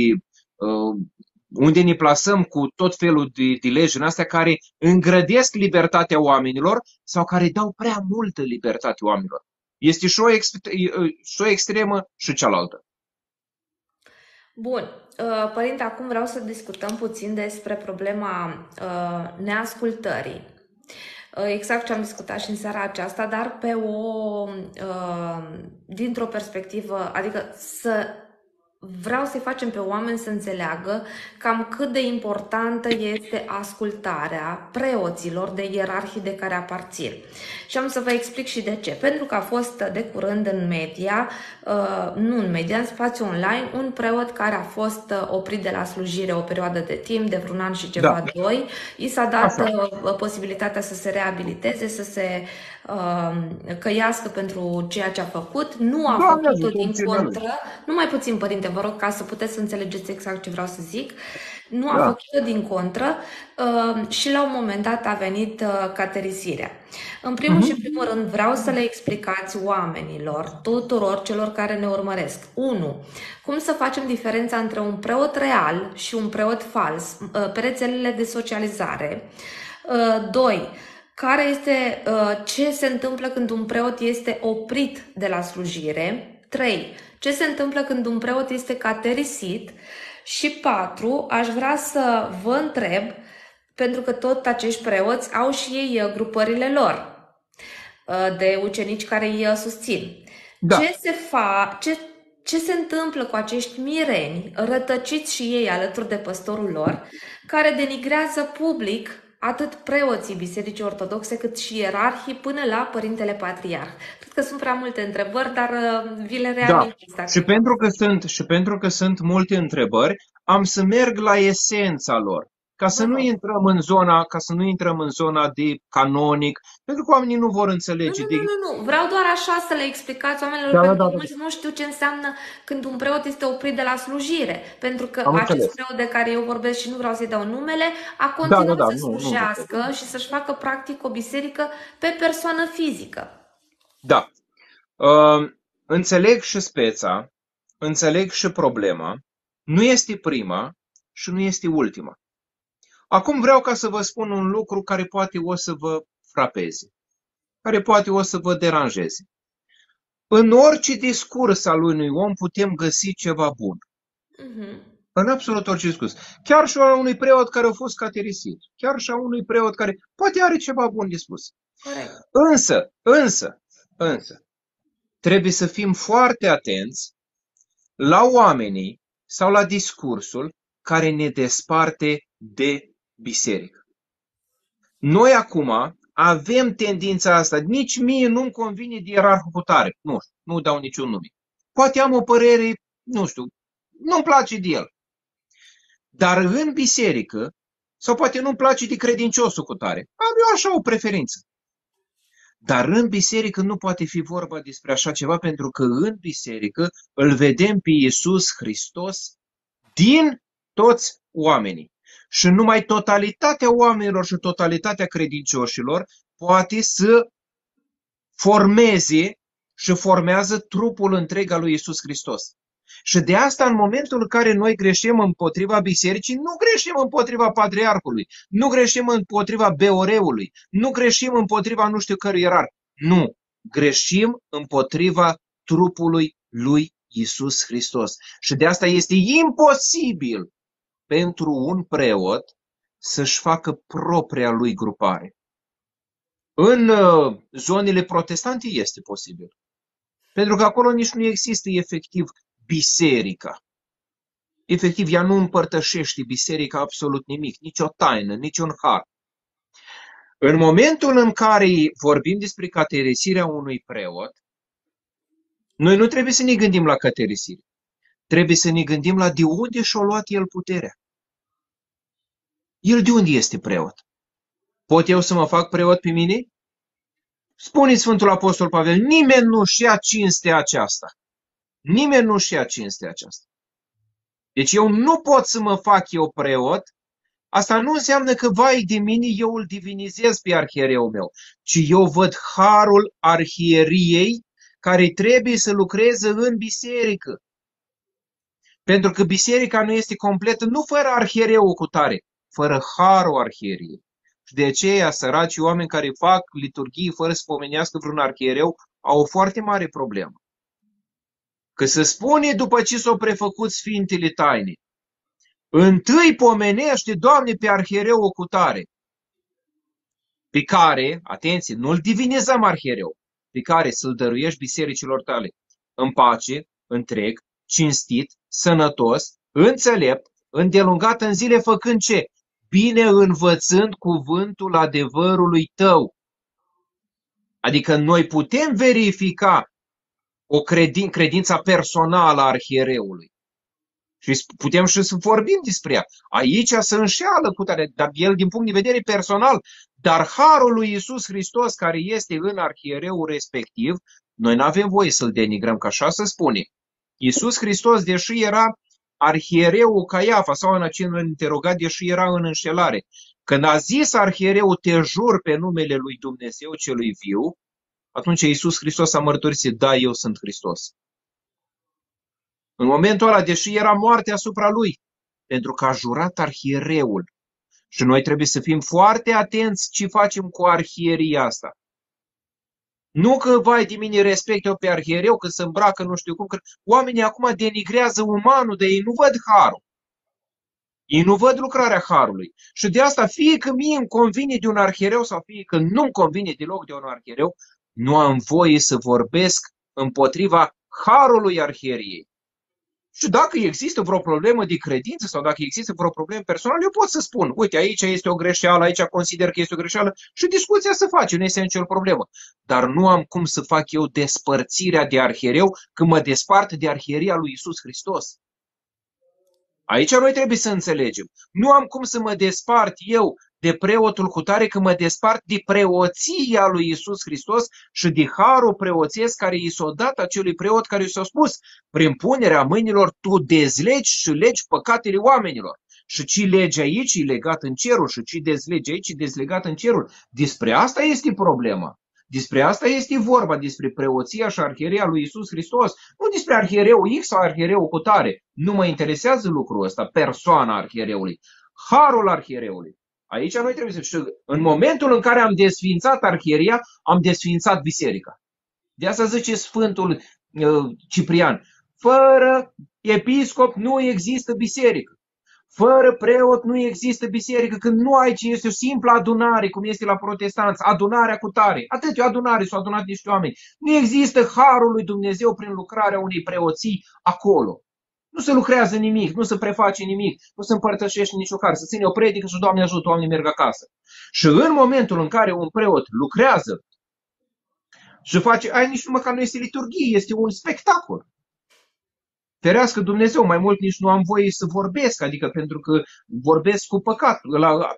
unde ne plasăm cu tot felul de legi în astea care îngrădesc libertatea oamenilor sau care dau prea multă libertate oamenilor. Este și o extremă și cealaltă. Bun. Părinte, acum vreau să discutăm puțin despre problema neascultării. Exact ce am discutat și în seara aceasta, dar dintr-o perspectivă, adică vreau să-i facem pe oameni să înțeleagă cam cât de importantă este ascultarea preoților de ierarhii de care aparțin. Și am să vă explic și de ce. Pentru că a fost de curând în media, în spațiu online, un preot care a fost oprit de la slujire o perioadă de timp, de vreun an și ceva, doi. I s-a dat posibilitatea să se reabiliteze, să se căiască pentru ceea ce a făcut. Nu a făcut-o din contră. Numai puțin, părinte, vă rog, ca să puteți să înțelegeți exact ce vreau să zic. Nu a făcut-o din contră și la un moment dat a venit caterisirea. În primul și primul rând vreau să le explicați oamenilor, tuturor celor care ne urmăresc. 1. Cum să facem diferența între un preot real și un preot fals pe rețelele de socializare. 2. Care este ce se întâmplă când un preot este oprit de la slujire. 3. Ce se întâmplă când un preot este caterisit. Și 4. Aș vrea să vă întreb, pentru că tot acești preoți au și ei grupările lor de ucenici care îi susțin. Da. Ce se întâmplă cu acești mireni, rătăciți și ei alături de păstorul lor, care denigrează public atât preoții Bisericii Ortodoxe, cât și ierarhii, până la Părintele Patriarh? Cred că sunt prea multe întrebări, dar vi le reamintesc. Da. Și pentru că sunt multe întrebări, am să merg la esența lor. Ca să nu intrăm în zona de canonic, pentru că oamenii nu vor înțelege. Nu. Vreau doar așa să le explicați oamenilor, pentru că mulți nu știu ce înseamnă când un preot este oprit de la slujire. Pentru că acest preot de care eu vorbesc și nu vreau să-i dau numele, a continuat să slujească și să-și facă practic o biserică pe persoană fizică. Da. Înțeleg și speța, înțeleg și problema. Nu este prima și nu este ultima. Acum vreau ca să vă spun un lucru care poate o să vă frapeze, care poate o să vă deranjeze. În orice discurs al unui om putem găsi ceva bun. În absolut orice discurs. Chiar și a unui preot care a fost caterisit. Chiar și a unui preot care poate are ceva bun de spus. Însă, trebuie să fim foarte atenți la oamenii sau la discursul care ne desparte de biserică. Noi acum avem tendința asta. Nici mie nu-mi convine de ierarhul cu tare. Nu dau niciun nume. Poate am o părere, nu-mi place de el. Dar în biserică, sau poate nu-mi place de credinciosul cu tare. Am eu așa o preferință. Dar în biserică nu poate fi vorba despre așa ceva, pentru că în biserică îl vedem pe Iisus Hristos din toți oamenii. Și numai totalitatea oamenilor și totalitatea credincioșilor poate să formeze și formează trupul întreg al lui Iisus Hristos. Și de asta, în momentul în care noi greșim împotriva bisericii, nu greșim împotriva patriarhului, nu greșim împotriva beoreului, nu greșim împotriva nu știu cărui ierarh. Nu, greșim împotriva trupului lui Iisus Hristos. Și de asta este imposibil pentru un preot să-și facă propria lui grupare. În zonele protestante este posibil. Pentru că acolo nici nu există efectiv biserica. Efectiv, ea nu împărtășește biserica absolut nimic, nici o taină, nici un har. În momentul în care vorbim despre cateresirea unui preot, noi nu trebuie să ne gândim la cateresire. Trebuie să ne gândim la de unde și-a luat el puterea. El de unde este preot? Pot eu să mă fac preot pe mine? Spune Sfântul Apostol Pavel, nimeni nu-și ia cinstea aceasta. Nimeni nu-și ia cinstea aceasta. Deci eu nu pot să mă fac eu preot. Asta nu înseamnă că, vai de mine, eu îl divinizez pe arhiereul meu, ci eu văd harul arhieriei care trebuie să lucreze în biserică. Pentru că biserica nu este completă, nu fără arhiereul cu tare, fără harul arhieriei. Și de aceea, săracii oameni care fac liturghii fără să pomenească vreun arhiereu au o foarte mare problemă. Că se spune după ce s-au prefăcut Sfintele Taine, întâi pomenește, Doamne, pe arhiereul cu tare, pe care, atenție, nu-l divinizăm arhiereu, pe care să-l dăruiești bisericilor tale, în pace, întreg, cinstit, sănătos, înțelept, îndelungat în zile, făcând ce? Bine învățând cuvântul adevărului tău. Adică noi putem verifica credința personală a arhiereului. Și putem și să vorbim despre ea. Aici se înșeală cu tare, dar el din punct de vedere personal. Dar harul lui Iisus Hristos care este în arhiereul respectiv, noi nu avem voie să-l denigrăm, că așa se spune. Iisus Hristos, deși era arhiereul Caiafa, sau în acel interogat, deși era în înșelare, când a zis arhiereul, te jur pe numele lui Dumnezeu celui viu, atunci Iisus Hristos a mărturisit, da, eu sunt Hristos. În momentul ăla, deși era moarte asupra lui, pentru că a jurat arhiereul. Și noi trebuie să fim foarte atenți ce facem cu arhieria asta. Nu că, vai de mine, respect-o pe arhiereu, că se îmbracă nu știu cum, că oamenii acum denigrează umanul, de ei nu văd harul. Ei nu văd lucrarea harului. Și de asta, fie că mie îmi convine de un arhiereu sau fie că nu-mi convine deloc de un arhiereu, nu am voie să vorbesc împotriva harului arhieriei. Și dacă există vreo problemă de credință sau dacă există vreo problemă personală, eu pot să spun, uite, aici este o greșeală, aici consider că este o greșeală și discuția se face, nu este nicio problemă. Dar nu am cum să fac eu despărțirea de arhiereu când mă despart de arhieria lui Iisus Hristos. Aici noi trebuie să înțelegem. Nu am cum să mă despart eu de preotul cu tare când mă despart de preoția lui Iisus Hristos și de harul preoțesc care i s-a dat acelui preot care i s-a spus, prin punerea mâinilor tu dezlegi și legi păcatele oamenilor. Și ce legi aici e legat în cerul și ce dezlegi aici e dezlegat în cerul. Despre asta este problema. Despre asta este vorba, despre preoția și arhierea lui Iisus Hristos, nu despre arhiereu X sau arhiereu cu tare. Nu mă interesează lucrul ăsta, persoana arhiereului, harul arhiereului. Aici noi trebuie să știm, în momentul în care am desfințat arhieria, am desfințat biserica. De asta zice Sfântul Ciprian, fără episcop nu există biserică. Fără preot nu există biserică, când nu ai ce este o simplă adunare, cum este la protestanți, adunarea cu tare. Atât e o adunare, s-au adunat niște oameni. Nu există harul lui Dumnezeu prin lucrarea unei preoții acolo. Nu se lucrează nimic, nu se preface nimic, nu se împărtășește nicio har, se ține o predică și Doamne ajută, oamenii merg acasă. Și în momentul în care un preot lucrează și face, nici măcar nu este liturghie, este un spectacol. Ferească Dumnezeu, mai mult nici nu am voie să vorbesc, adică pentru că vorbesc cu păcat. La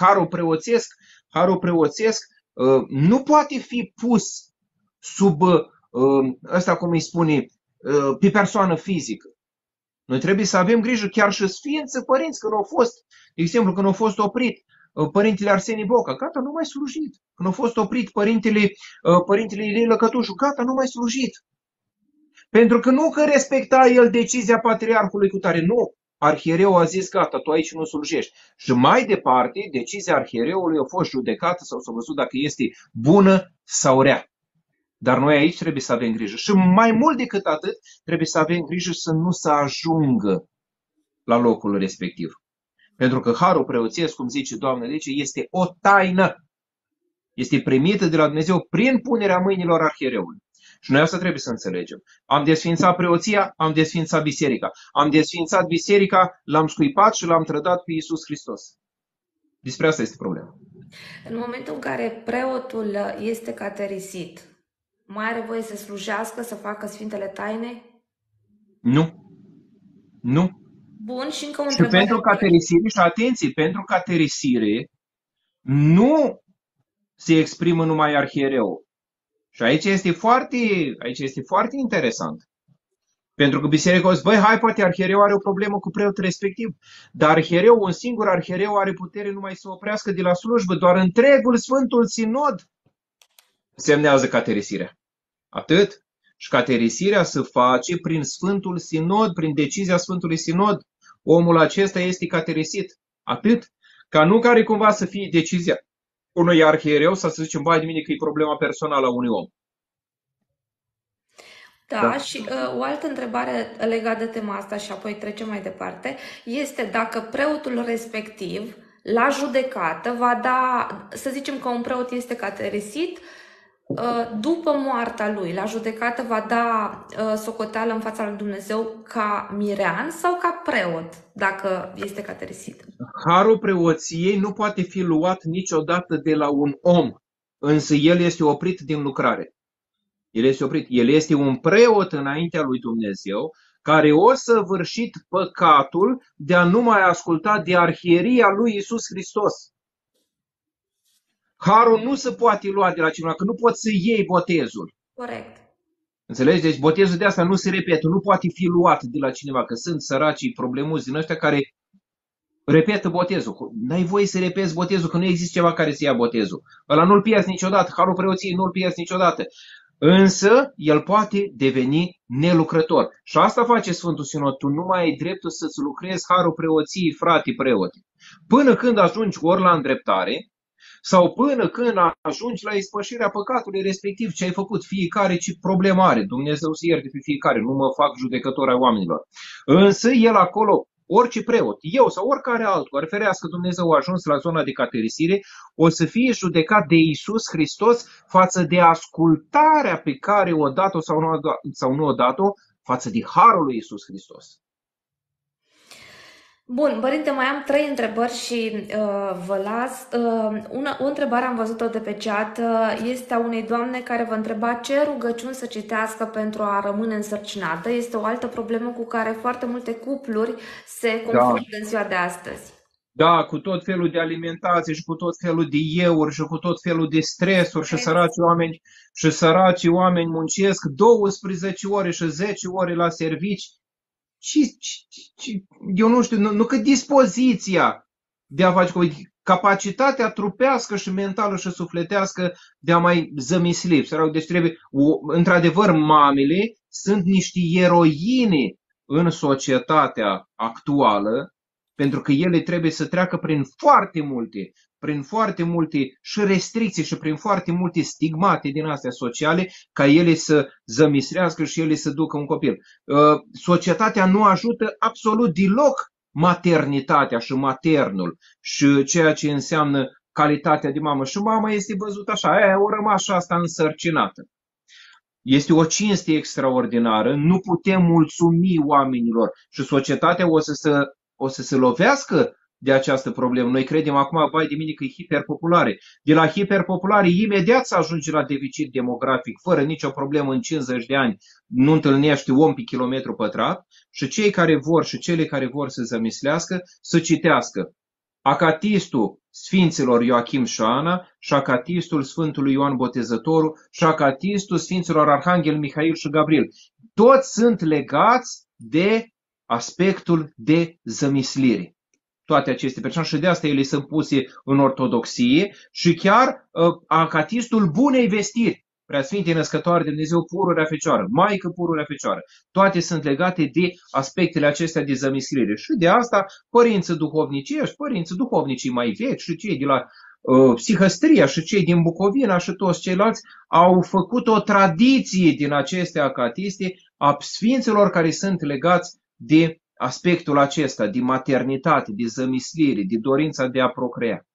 harul preoțesc nu poate fi pus sub ăsta, cum îi spune, pe persoană fizică. Noi trebuie să avem grijă, chiar și sfinți părinți, când au fost, de exemplu, când au fost oprit părintele Arsenie Boca, gata, nu mai slujit. Când au fost oprit părintele Ilie Lăcătușu, gata, nu mai slujit. Pentru că nu că respecta el decizia patriarhului cu tare, nu. Arhiereul a zis, gata, tu aici nu slujești. Și mai departe, decizia arhiereului a fost judecată sau s-a văzut dacă este bună sau rea. Dar noi aici trebuie să avem grijă. Și mai mult decât atât, trebuie să avem grijă să nu se ajungă la locul respectiv. Pentru că harul preoțiesc, cum zice Doamne Lege, este o taină. Este primită de la Dumnezeu prin punerea mâinilor arhiereului. Și noi asta trebuie să înțelegem. Am desfințat preoția, am desfințat biserica. Am desfințat biserica, l-am scuipat și l-am trădat pe Iisus Hristos. Despre asta este problema. În momentul în care preotul este caterisit, mai are voie să slujească, să facă Sfintele Taine? Nu. Nu. Bun, și încă o Și întrebare. pentru caterisire, și atenție, pentru caterisire nu se exprimă numai arhiereul. Și aici este foarte interesant. Pentru că biserica o zice, băi, hai, poate arhiereu are o problemă cu preotul respectiv. Dar arhiereu, un singur arhiereu are putere numai să oprească de la slujbă. Doar întregul Sfântul Sinod semnează caterisirea. Atât. Și caterisirea se face prin Sfântul Sinod, prin decizia Sfântului Sinod. Omul acesta este caterisit. Atât. Ca nu care cumva să fie decizia unui arhiereu sau să zicem, bai de mine că e problema personală a unui om. Da, și o altă întrebare legată de tema asta și apoi trecem mai departe, este dacă preotul respectiv, la judecată, va da, să zicem că un preot este caterisit, după moartea lui, la judecată va da socoteală în fața lui Dumnezeu ca mirean sau ca preot, dacă este caterisit? Harul preoției nu poate fi luat niciodată de la un om, însă el este oprit din lucrare. El este oprit. El este un preot înaintea lui Dumnezeu care o săvârșit păcatul de a nu mai asculta de arhieria lui Iisus Hristos. Harul nu se poate lua de la cineva, că nu poți să iei botezul. Corect. Înțelegi? Deci botezul de asta nu se repetă, nu poate fi luat de la cineva, că sunt săracii problemuți din ăștia care repetă botezul. N-ai voie să repeți botezul, că nu există ceva care să ia botezul. Ăla nu-l pierzi niciodată, harul preoției nu-l pierzi niciodată. Însă, el poate deveni nelucrător. Și asta face Sfântul Sinod. Tu nu mai ai dreptul să-ți lucrezi harul preoției, frate preote. Până când ajungi ori la îndreptare, sau până când ajungi la ispășirea păcatului respectiv, ce ai făcut, fiecare ce problemă are. Dumnezeu să ierte pe fiecare, nu mă fac judecător a oamenilor. Însă el acolo, orice preot, eu sau oricare altul, ar ferească Dumnezeu a ajuns la zona de caterisire, o să fie judecat de Iisus Hristos față de ascultarea pe care o dat-o sau nu o dat-o față de harul lui Iisus Hristos. Bun, părinte, mai am 3 întrebări și vă las. O întrebare am văzut-o de pe chat, este a unei doamne care vă întreba ce rugăciuni să citească pentru a rămâne însărcinată. Este o altă problemă cu care foarte multe cupluri se confruntă în ziua de astăzi. Da, cu tot felul de alimentație și cu tot felul de euri și cu tot felul de stresuri și săracii oameni muncesc 12 ore și 10 ore la servici. Eu nu știu, nu că dispoziția de a face, capacitatea trupească și mentală și sufletească de a mai zămisli. Deci trebuie, într-adevăr, mamele sunt niște eroine în societatea actuală, pentru că ele trebuie să treacă prin foarte multe și restricții și prin foarte multe stigmate din astea sociale, ca ele să zămislească și ele să ducă un copil. Societatea nu ajută absolut deloc maternitatea și maternul și ceea ce înseamnă calitatea de mamă. Și mama este văzută așa, o rămas și asta însărcinată. Este o cinste extraordinară, nu putem mulțumi oamenilor și societatea o să se lovească de această problemă. Noi credem acum, bai de mine, că e hiperpopulare. De la hiperpopulare, imediat să ajunge la deficit demografic, fără nicio problemă în 50 de ani, nu întâlnește om pe kilometru pătrat și cei care vor și cele care vor să zămislească, să citească Acatistul Sfinților Ioachim și Ana și Acatistul Sfântului Ioan Botezătorul și Acatistul Sfinților Arhanghel Mihail și Gabriel. Toți sunt legați de aspectul de zămislire. Toate aceste persoane și de asta ele sunt puse în ortodoxie și chiar Acatistul Bunei Vestiri, Preasfinte Născătoare de Dumnezeu, pururea Fecioară, Maică pururea Fecioară, toate sunt legate de aspectele acestea de zămislire. Și de asta părinții duhovnicii mai vechi și cei de la Sihăstria și cei din Bucovina și toți ceilalți au făcut o tradiție din aceste acatiste a sfinților care sunt legați de aspectul acesta, de maternitate, de zămislire, de dorința de a procrea.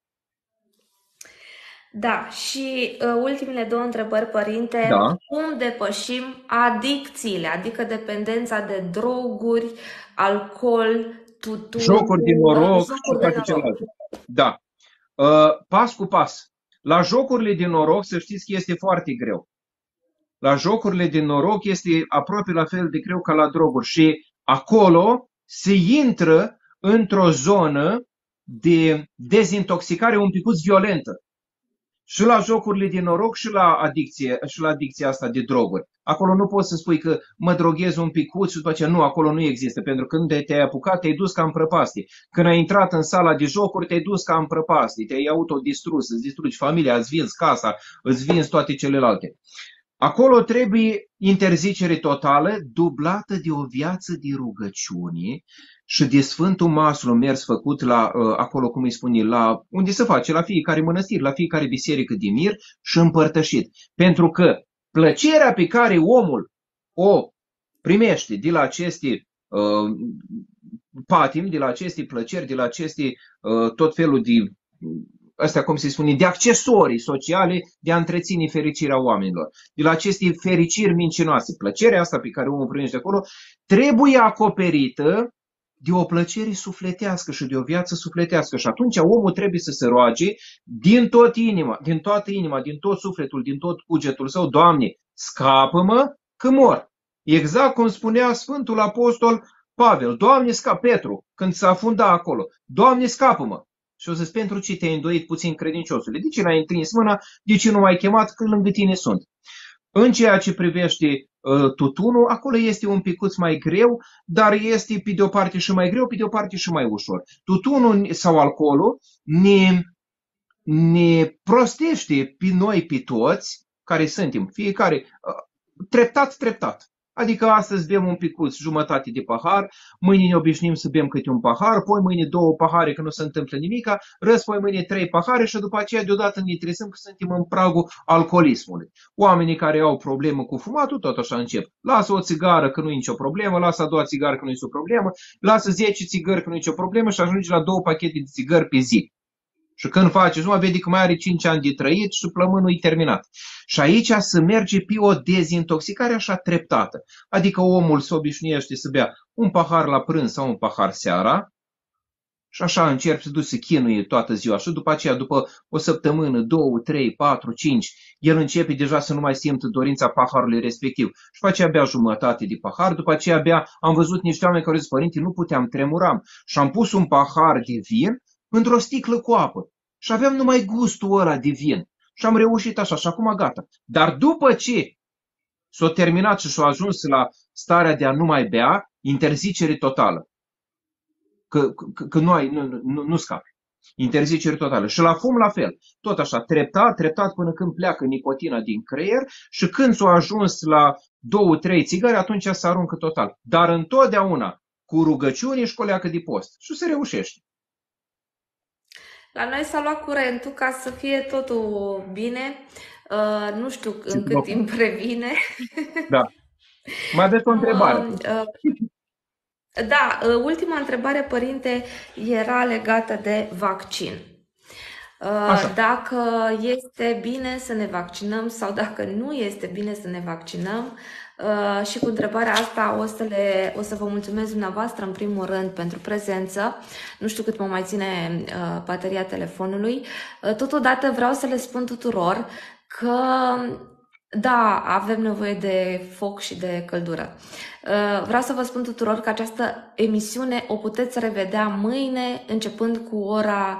Da, și ultimele două întrebări, părinte. Da. Cum depășim adicțiile, adică dependența de droguri, alcool, tutun, Jocuri din noroc și jocuri de toate noroc? celelalte. Da. Pas cu pas. La jocurile din noroc, să știți că este foarte greu. La jocurile din noroc este aproape la fel de greu ca la droguri și acolo se intră într-o zonă de dezintoxicare un picuț violentă. Și la jocurile din noroc și la adicția asta de droguri. Acolo nu poți să spui că mă droghez un picuț și după aceea nu, acolo nu există, pentru că când te-ai apucat, te-ai dus ca în prăpastie. Când ai intrat în sala de jocuri, te-ai dus ca în prăpastie, te-ai autodistrus, îți distrugi familia, îți vinzi casa, îți vinzi toate celelalte. Acolo trebuie interzicere totală, dublată de o viață de rugăciune și de Sfântul Maslu mers făcut la, acolo, cum îi spune, la unde se face, la fiecare mănăstire, la fiecare biserică de mir și împărtășit. Pentru că plăcerea pe care omul o primește de la aceste patim, de la aceste plăceri, de la aceste tot felul de astea, cum se spune, de accesorii sociale de a întreține fericirea oamenilor. De la aceste fericiri mincinoase. Plăcerea asta pe care omul primește acolo trebuie acoperită de o plăcere sufletească și de o viață sufletească. Și atunci omul trebuie să se roage din toată inima, din tot sufletul, din tot cugetul său: Doamne, scapă-mă că mor. Exact cum spunea Sfântul Apostol Pavel: Doamne, Petru, când s-a afundat acolo: Doamne, scapă-mă. Și o să-ți: pentru ce te-ai îndoit puțin, credinciosule? De ce n-ai întins mâna? De ce nu m-ai chemat? Că lângă tine sunt. În ceea ce privește tutunul, acolo este un picuț mai greu, dar este pe de o parte și mai greu, pe de o parte și mai ușor. Tutunul sau alcoolul ne prostește pe noi, pe toți care suntem, fiecare, treptat. Adică astăzi bem un picuț, jumătate de pahar, mâine ne obișnim să bem câte un pahar, poi mâine 2 pahare că nu se întâmplă nimica, răspoi mâine 3 pahare și după aceea deodată ne trezim că suntem în pragul alcoolismului. Oamenii care au problemă cu fumatul tot așa încep. Lasă o țigară că nu e nicio problemă, lasă a doua țigară că nu e nicio problemă, lasă 10 țigări că nu e nicio problemă și ajunge la 2 pachete de țigări pe zi. Și când faceți, nu vede că mai are 5 ani de trăit și plămânul e terminat. Și aici se merge pe o dezintoxicare așa treptată. Adică omul se obișnuiește să bea un pahar la prânz sau un pahar seara și așa încerc să duci să chinuie toată ziua. Și după aceea, după o săptămână, 2, 3, 4, 5, el începe deja să nu mai simtă dorința paharului respectiv. Și după aceea bea jumătate de pahar, după aceea bea, am văzut niște oameni care zic: părinte, nu puteam, tremuram. Și am pus un pahar de vin într-o sticlă cu apă. Și aveam numai gustul ăla de vin. Și am reușit așa și acum gata. Dar după ce s-a terminat și s-a ajuns la starea de a nu mai bea, interzicere totală. Că nu scapi. Interzicere totală. Și la fum la fel. Tot așa, treptat până când pleacă nicotina din creier și când s-a ajuns la 2-3 țigări, atunci se aruncă total. Dar întotdeauna cu rugăciune și cu o leacă de post. Și se reușește. La noi s-a luat curentul ca să fie totul bine. Nu știu în cât timp revine. Da. Mai aveți o întrebare? Da, ultima întrebare, părinte, era legată de vaccin. Așa. Dacă este bine să ne vaccinăm sau dacă nu este bine să ne vaccinăm. Și cu întrebarea asta o să vă mulțumesc dumneavoastră în primul rând pentru prezență. Nu știu cât mă mai ține bateria telefonului. Totodată vreau să le spun tuturor că da, avem nevoie de foc și de căldură. Vreau să vă spun tuturor că această emisiune o puteți revedea mâine începând cu ora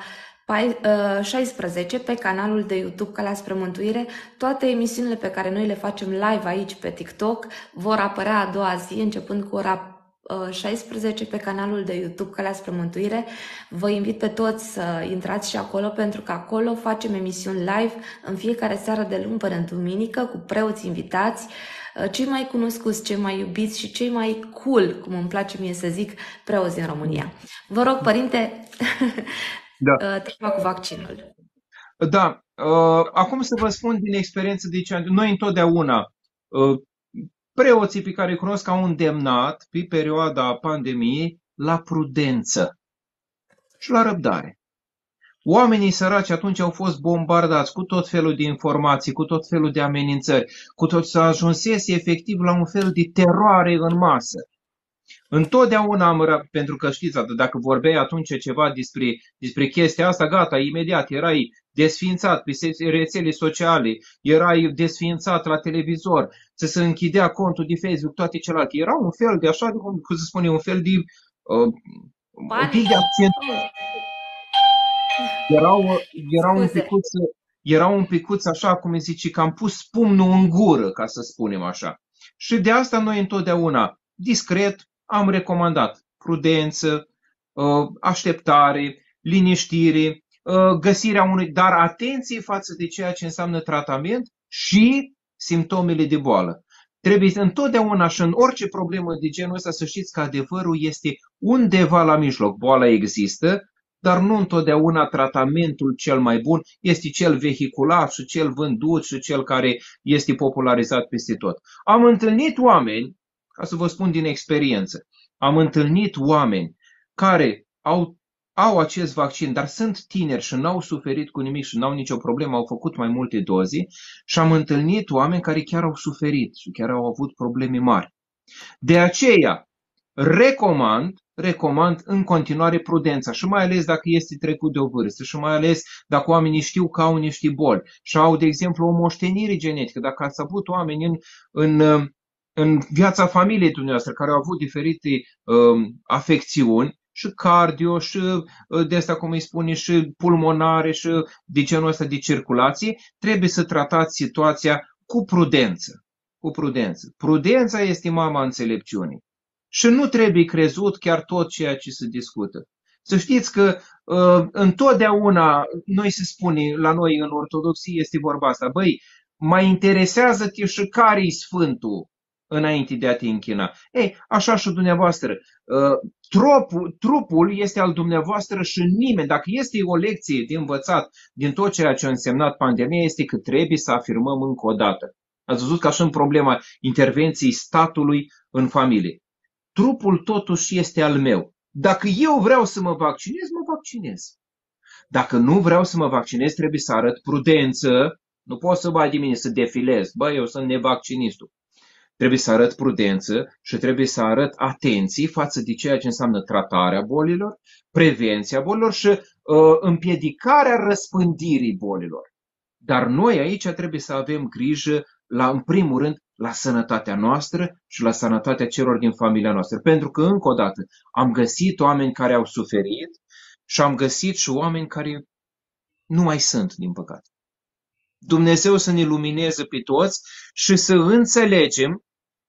16 pe canalul de YouTube Calea spre Mântuire. Toate emisiunile pe care noi le facem live aici pe TikTok vor apărea a doua zi, începând cu ora 16 pe canalul de YouTube Calea spre Mântuire. Vă invit pe toți să intrați și acolo, pentru că acolo facem emisiuni live în fiecare seară de luni până în duminică cu preoți invitați, cei mai cunoscuți, cei mai iubiți și cei mai cool, cum îmi place mie să zic, preoți din România. Vă rog, părinte, Da. tema cu vaccinul. Da, acum să vă spun din experiență de ce noi întotdeauna, preoții pe care îi cunosc au îndemnat pe perioada pandemiei la prudență și la răbdare. Oamenii săraci atunci au fost bombardați cu tot felul de informații, cu tot felul de amenințări, cu tot să ajunsese efectiv la un fel de teroare în masă. Întotdeauna pentru că știți, dacă vorbeai atunci ceva despre chestia asta, gata, imediat erai desființat pe rețele sociale, erai desființat la televizor, se închidea contul de Facebook, toate celelalte. Era un fel de așa, cum se spune, un fel de uh, un pic de Panică. accent. Oh, Era un scuze. picuț, era un picuț așa, cum îi zice, că am pus pumnul în gură, ca să spunem așa. Și de asta noi întotdeauna, discret, am recomandat prudență, așteptare, liniștire, găsirea unui, dar atenție față de ceea ce înseamnă tratament și simptomele de boală. Trebuie întotdeauna și în orice problemă de genul ăsta să știți că adevărul este undeva la mijloc. Boala există, dar nu întotdeauna tratamentul cel mai bun este cel vehiculat și cel vândut și cel care este popularizat peste tot. Am întâlnit oameni, ca să vă spun din experiență, am întâlnit oameni care au acest vaccin, dar sunt tineri și n-au suferit cu nimic și n-au nicio problemă, au făcut mai multe doze și am întâlnit oameni care chiar au suferit și chiar au avut probleme mari. De aceea, recomand în continuare prudența și mai ales dacă este trecut de o vârstă și mai ales dacă oamenii știu că au niște boli și au, de exemplu, o moștenire genetică. Dacă ați avut oameni în viața familiei dumneavoastră care au avut diferite afecțiuni și cardio și de asta, cum îi spune, și pulmonare și de genul ăsta de circulație, trebuie să tratați situația cu prudență. Cu prudență. Prudența este mama înțelepciunii. Și nu trebuie crezut chiar tot ceea ce se discută. Să știți că întotdeauna, noi se spune, la noi în ortodoxie este vorba asta, băi, mai interesează-te și care-i Sfântul înainte de a te închina. Ei, așa și dumneavoastră, trupul este al dumneavoastră și nimeni, dacă este o lecție de învățat din tot ceea ce a însemnat pandemia, este că trebuie să afirmăm încă o dată. Ați văzut ca și în problema intervenției statului în familie. Trupul totuși este al meu. Dacă eu vreau să mă vaccinez, mă vaccinez. Dacă nu vreau să mă vaccinez, trebuie să arăt prudență. Nu pot să bai de mine să defilez. Bă, eu sunt nevaccinistul. Trebuie să arăt prudență și trebuie să arăt atenție față de ceea ce înseamnă tratarea bolilor, prevenția bolilor și împiedicarea răspândirii bolilor. Dar noi aici trebuie să avem grijă, în primul rând, la sănătatea noastră și la sănătatea celor din familia noastră. Pentru că, încă o dată, am găsit oameni care au suferit și am găsit și oameni care nu mai sunt, din păcate. Dumnezeu să ne lumineze pe toți și să înțelegem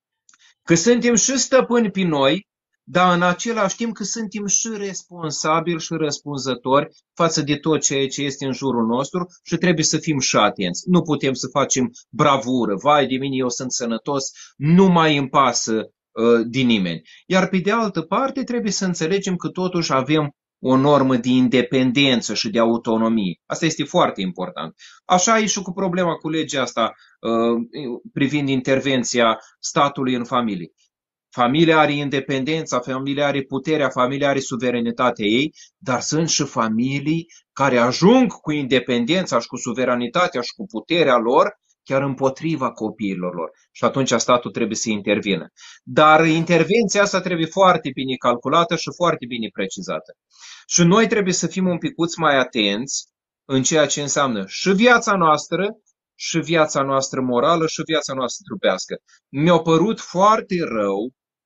că suntem și stăpâni pe noi, dar în același timp că suntem și responsabili și răspunzători față de tot ceea ce este în jurul nostru și trebuie să fim și atenți. Nu putem să facem bravură, vai de mine, eu sunt sănătos, nu mai îmi pasă de nimeni. Iar pe de altă parte trebuie să înțelegem că totuși avem o normă de independență și de autonomie. Asta este foarte important. Așa e și cu problema cu legea asta privind intervenția statului în familie. Familia are independența, familia are puterea, familia are suveranitatea ei, dar sunt și familii care ajung cu independența și cu suveranitatea și cu puterea lor chiar împotriva copiilor lor. Și atunci statul trebuie să intervină. Dar intervenția asta trebuie foarte bine calculată și foarte bine precizată. Și noi trebuie să fim un picuț mai atenți în ceea ce înseamnă și viața noastră, și viața noastră morală, și viața noastră trupească. Mi-a părut foarte rău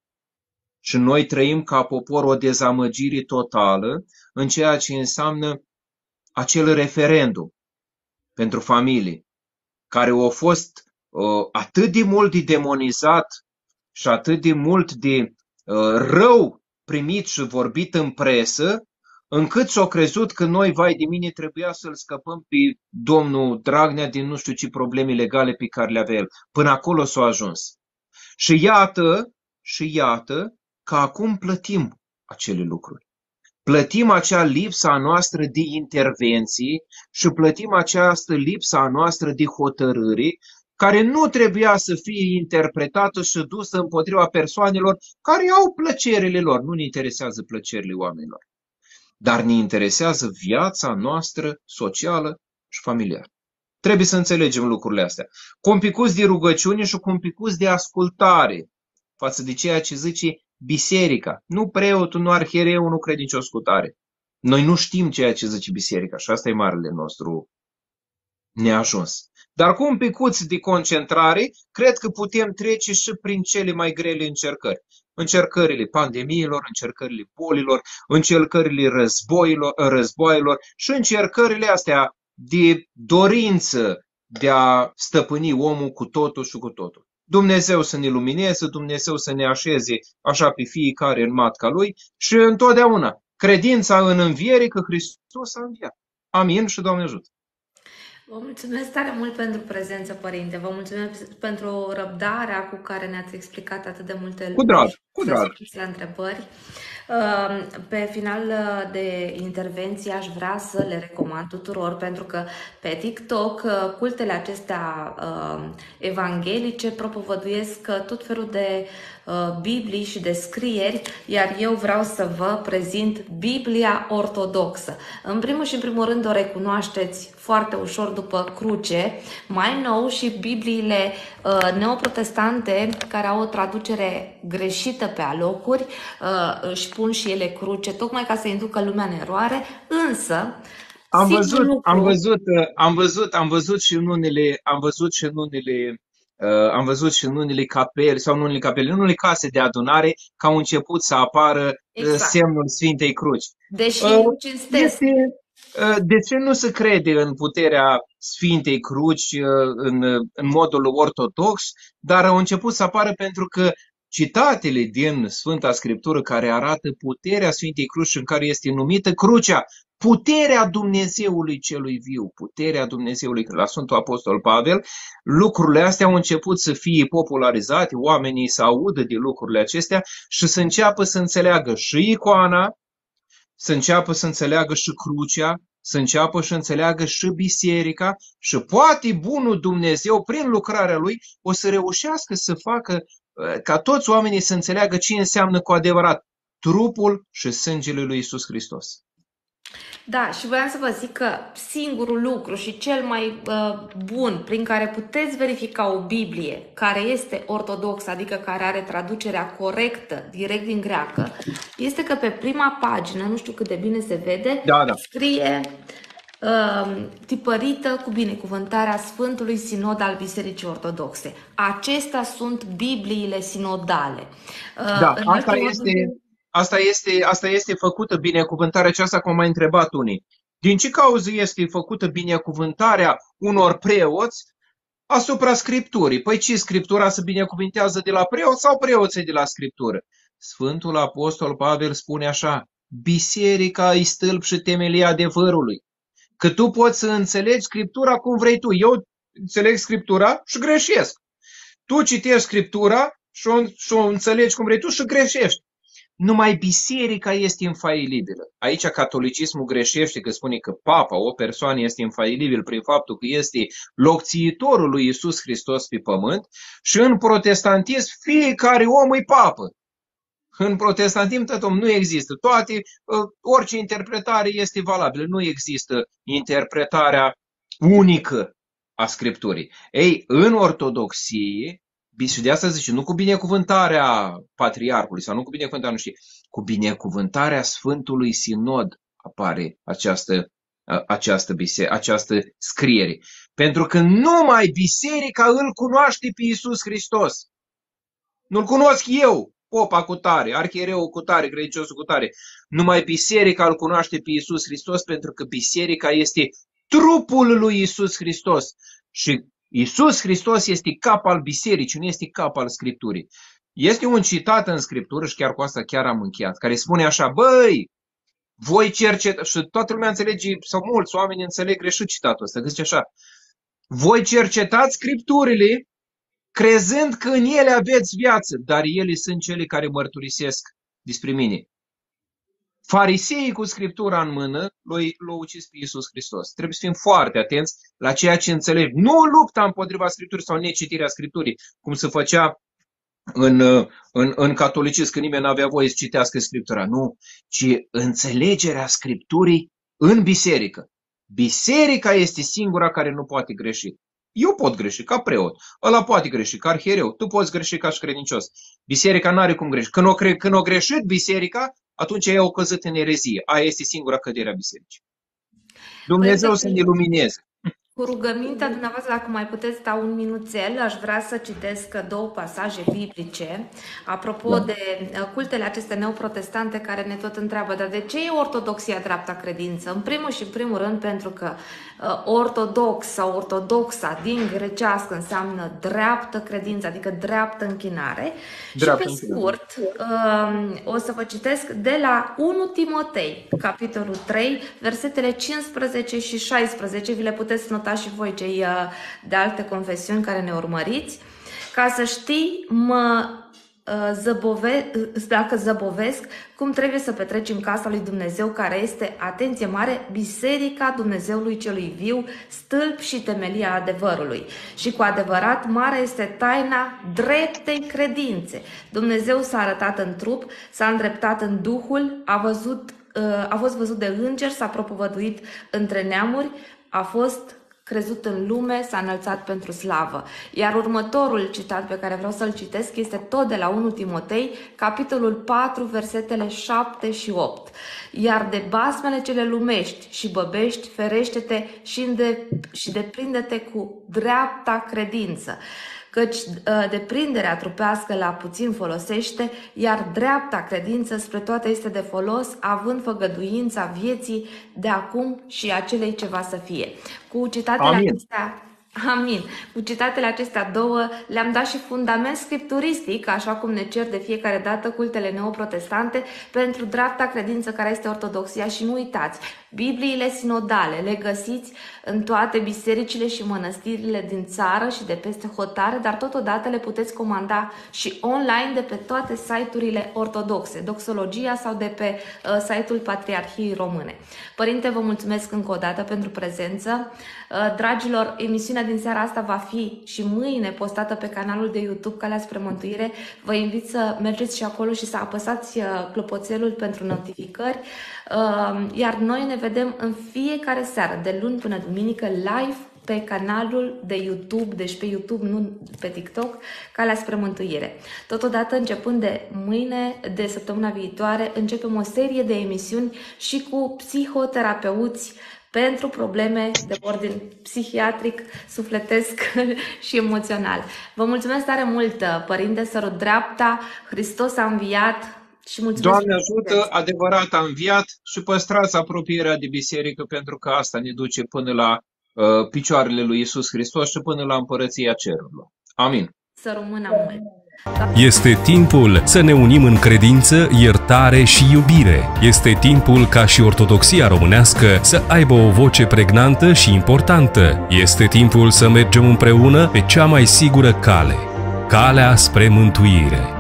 și noi trăim ca popor o dezamăgire totală în ceea ce înseamnă acel referendum pentru familie, care a fost atât de mult de demonizat și atât de mult de rău primit și vorbit în presă, încât s-au crezut că noi, vai de mine, trebuia să-l scăpăm pe domnul Dragnea din nu știu ce probleme legale pe care le avea el. Până acolo s-a ajuns. Și iată că acum plătim acele lucruri. plătim acea lipsă a noastră de intervenții și plătim această lipsă a noastră de hotărâri, care nu trebuia să fie interpretată și dusă împotriva persoanelor care au plăcerile lor. Nu ne interesează plăcerile oamenilor, dar ne interesează viața noastră socială și familiară. Trebuie să înțelegem lucrurile astea. Cu un picuț de rugăciune și cu un picuț de ascultare față de ceea ce zice biserica. Nu preotul, nu arhiereul, nu credincios cu tare. Noi nu știm ceea ce zice biserica și asta e marele nostru neajuns. Dar cu un picuț de concentrare, cred că putem trece și prin cele mai grele încercări. Încercările pandemiilor, încercările bolilor, încercările războaielor și încercările astea de dorință de a stăpâni omul cu totul și cu totul. Dumnezeu să ne lumineze, Dumnezeu să ne așeze așa pe fiecare în matca Lui și întotdeauna credința în înviere că Hristos a înviat. Amin și Doamne ajută! Vă mulțumesc tare mult pentru prezență, Părinte. Vă mulțumesc pentru răbdarea cu care ne-ați explicat atât de multe lucruri. Cu drag, cu drag. La întrebări. Pe final de intervenție aș vrea să le recomand tuturor, pentru că pe TikTok cultele acestea evanghelice propovăduiesc tot felul de Biblii și de scrieri, iar eu vreau să vă prezint Biblia ortodoxă. În primul și în primul rând o recunoașteți foarte ușor după cruce, mai nou și Bibliile neoprotestante care au o traducere greșită pe alocuri își pun și ele cruce, tocmai ca să inducă lumea în eroare, însă am văzut și în unele capele sau în unele capele, în unele case de adunare că au început să apară semnul Sfintei Cruci. Deși nu cinstesc. De ce nu se crede în puterea Sfintei Cruci în modul ortodox, dar au început să apară pentru că citatele din Sfânta Scriptură care arată puterea Sfintei Cruci în care este numită crucea, puterea Dumnezeului celui viu, puterea Dumnezeului la Sfântul Apostol Pavel, lucrurile astea au început să fie popularizate, oamenii să audă de lucrurile acestea și să înceapă să înțeleagă și icoana, să înceapă să înțeleagă și crucea, să înceapă să înțeleagă și biserica și poate bunul Dumnezeu, prin lucrarea Lui, o să reușească să facă ca toți oamenii să înțeleagă ce înseamnă cu adevărat trupul și sângele lui Iisus Hristos. Da, și voiam să vă zic că singurul lucru și cel mai bun prin care puteți verifica o Biblie care este ortodoxă, adică care are traducerea corectă, direct din greacă, este că pe prima pagină, nu știu cât de bine se vede, scrie tipărită cu binecuvântarea Sfântului Sinod al Bisericii Ortodoxe. Acestea sunt Bibliile sinodale. Da, asta este făcută binecuvântarea aceasta, cum am mai întrebat unii. Din ce cauză este făcută binecuvântarea unor preoți asupra Scripturii? Păi ce, Scriptura se binecuvintează de la preot sau preoții de la Scriptură? Sfântul Apostol Pavel spune așa: biserica e stâlp și temelia adevărului. Că tu poți să înțelegi Scriptura cum vrei tu. Eu înțeleg Scriptura și greșesc. Tu citești Scriptura și o înțelegi cum vrei tu și greșești. Numai biserica este infailibilă. Aici catolicismul greșește că spune că papa, o persoană, este infailibil prin faptul că este locțiitorul lui Iisus Hristos pe pământ și în protestantism fiecare om e papă. În protestantism tot om nu există. Orice interpretare este valabilă. Nu există interpretarea unică a Scripturii. Ei, în ortodoxie, și de asta zice, nu cu binecuvântarea patriarhului sau nu cu binecuvântarea, nu știu, cu binecuvântarea Sfântului Sinod apare această scriere. Pentru că numai biserica îl cunoaște pe Iisus Hristos. Nu-l cunosc eu, popa cu tare, arhiereul cu tare, credinciosul cu tare. Numai biserica îl cunoaște pe Iisus Hristos, pentru că biserica este trupul lui Iisus Hristos. Și Iisus Hristos este cap al bisericii, nu este cap al Scripturii. Este un citat în Scriptură, și chiar cu asta chiar am încheiat, care spune așa: băi, voi cercetați, și toată lumea înțelege, sau mulți oameni înțeleg greșit citatul ăsta, că zice așa: voi cercetați Scripturile crezând că în ele aveți viață, dar ele sunt cele care mărturisesc despre mine. Fariseii cu Scriptura în mână l-au ucis pe Iisus Hristos. Trebuie să fim foarte atenți la ceea ce înțeleg. Nu lupta împotriva Scripturii sau necitirea Scripturii, cum se făcea în catolicism, că nimeni nu avea voie să citească Scriptura. Nu, ci înțelegerea Scripturii în biserică. Biserica este singura care nu poate greși. Eu pot greși ca preot, ăla poate greși ca arhiereu, tu poți greși ca și credincios. Biserica nu are cum greși. Când o greșit biserica, atunci ea a căzut în erezie. Aia este singura cădere a bisericii. Dumnezeu să ne lumineze. Cu rugămintea dumneavoastră, dacă mai puteți sta un minuțel, aș vrea să citesc două pasaje biblice. Apropo de cultele acestea neoprotestante care ne tot întreabă, dar de ce e ortodoxia dreapta credință? În primul și în primul rând pentru că ortodox sau ortodoxa din grecească înseamnă dreaptă credință, adică dreaptă închinare. Dreaptă și pe scurt, o să vă citesc de la 1 Timotei, capitolul 3, versetele 15 și 16, vi le puteți nota și voi cei de alte confesiuni care ne urmăriți. Ca să știi, dacă zăbovesc, cum trebuie să petreci în casa lui Dumnezeu, care este, atenție mare, biserica Dumnezeului celui viu, stâlp și temelia adevărului. Și cu adevărat mare este taina dreptei credințe. Dumnezeu s-a arătat în trup, s-a îndreptat în Duhul, a fost văzut de îngeri, s-a propovăduit între neamuri, a fost crezut în lume, s-a înălțat pentru slavă. Iar următorul citat pe care vreau să-l citesc este tot de la 1 Timotei, capitolul 4, versetele 7 și 8. Iar de basmele cele lumești și băbești, ferește-te și deprinde-te cu dreapta credință, căci deprinderea trupească la puțin folosește, iar dreapta credință spre toate este de folos, având făgăduința vieții de acum și a celei ce va să fie. Cu citatele acestea, amin. Cu citatele acestea două le-am dat și fundament scripturistic, așa cum ne cer de fiecare dată cultele neoprotestante, pentru dreapta credință care este ortodoxia. Și nu uitați, Bibliile sinodale le găsiți în toate bisericile și mănăstirile din țară și de peste hotare, dar totodată le puteți comanda și online de pe toate site-urile ortodoxe, Doxologia sau de pe site-ul Patriarhiei Române. Părinte, vă mulțumesc încă o dată pentru prezență. Dragilor, emisiunea din seara asta va fi și mâine postată pe canalul de YouTube Calea spre Mântuire. Vă invit să mergeți și acolo și să apăsați clopoțelul pentru notificări. Iar noi ne vedem în fiecare seară, de luni până duminică, live pe canalul de YouTube, deci pe YouTube, nu pe TikTok, Calea spre Mântuire. Totodată, începând de mâine, de săptămâna viitoare, începem o serie de emisiuni și cu psihoterapeuți pentru probleme de ordin psihiatric, sufletesc și emoțional. Vă mulțumesc tare mult, Părinte, sărut dreapta, Hristos a înviat și mulțumesc. Doamne ajută, adevărat a înviat, și păstrați apropierea de biserică, pentru că asta ne duce până la picioarele lui Iisus Hristos și până la împărăția cerurilor. Amin. Să rămână mult. Este timpul să ne unim în credință, iertare și iubire. Este timpul ca și ortodoxia românească să aibă o voce pregnantă și importantă. Este timpul să mergem împreună pe cea mai sigură cale, calea spre mântuire.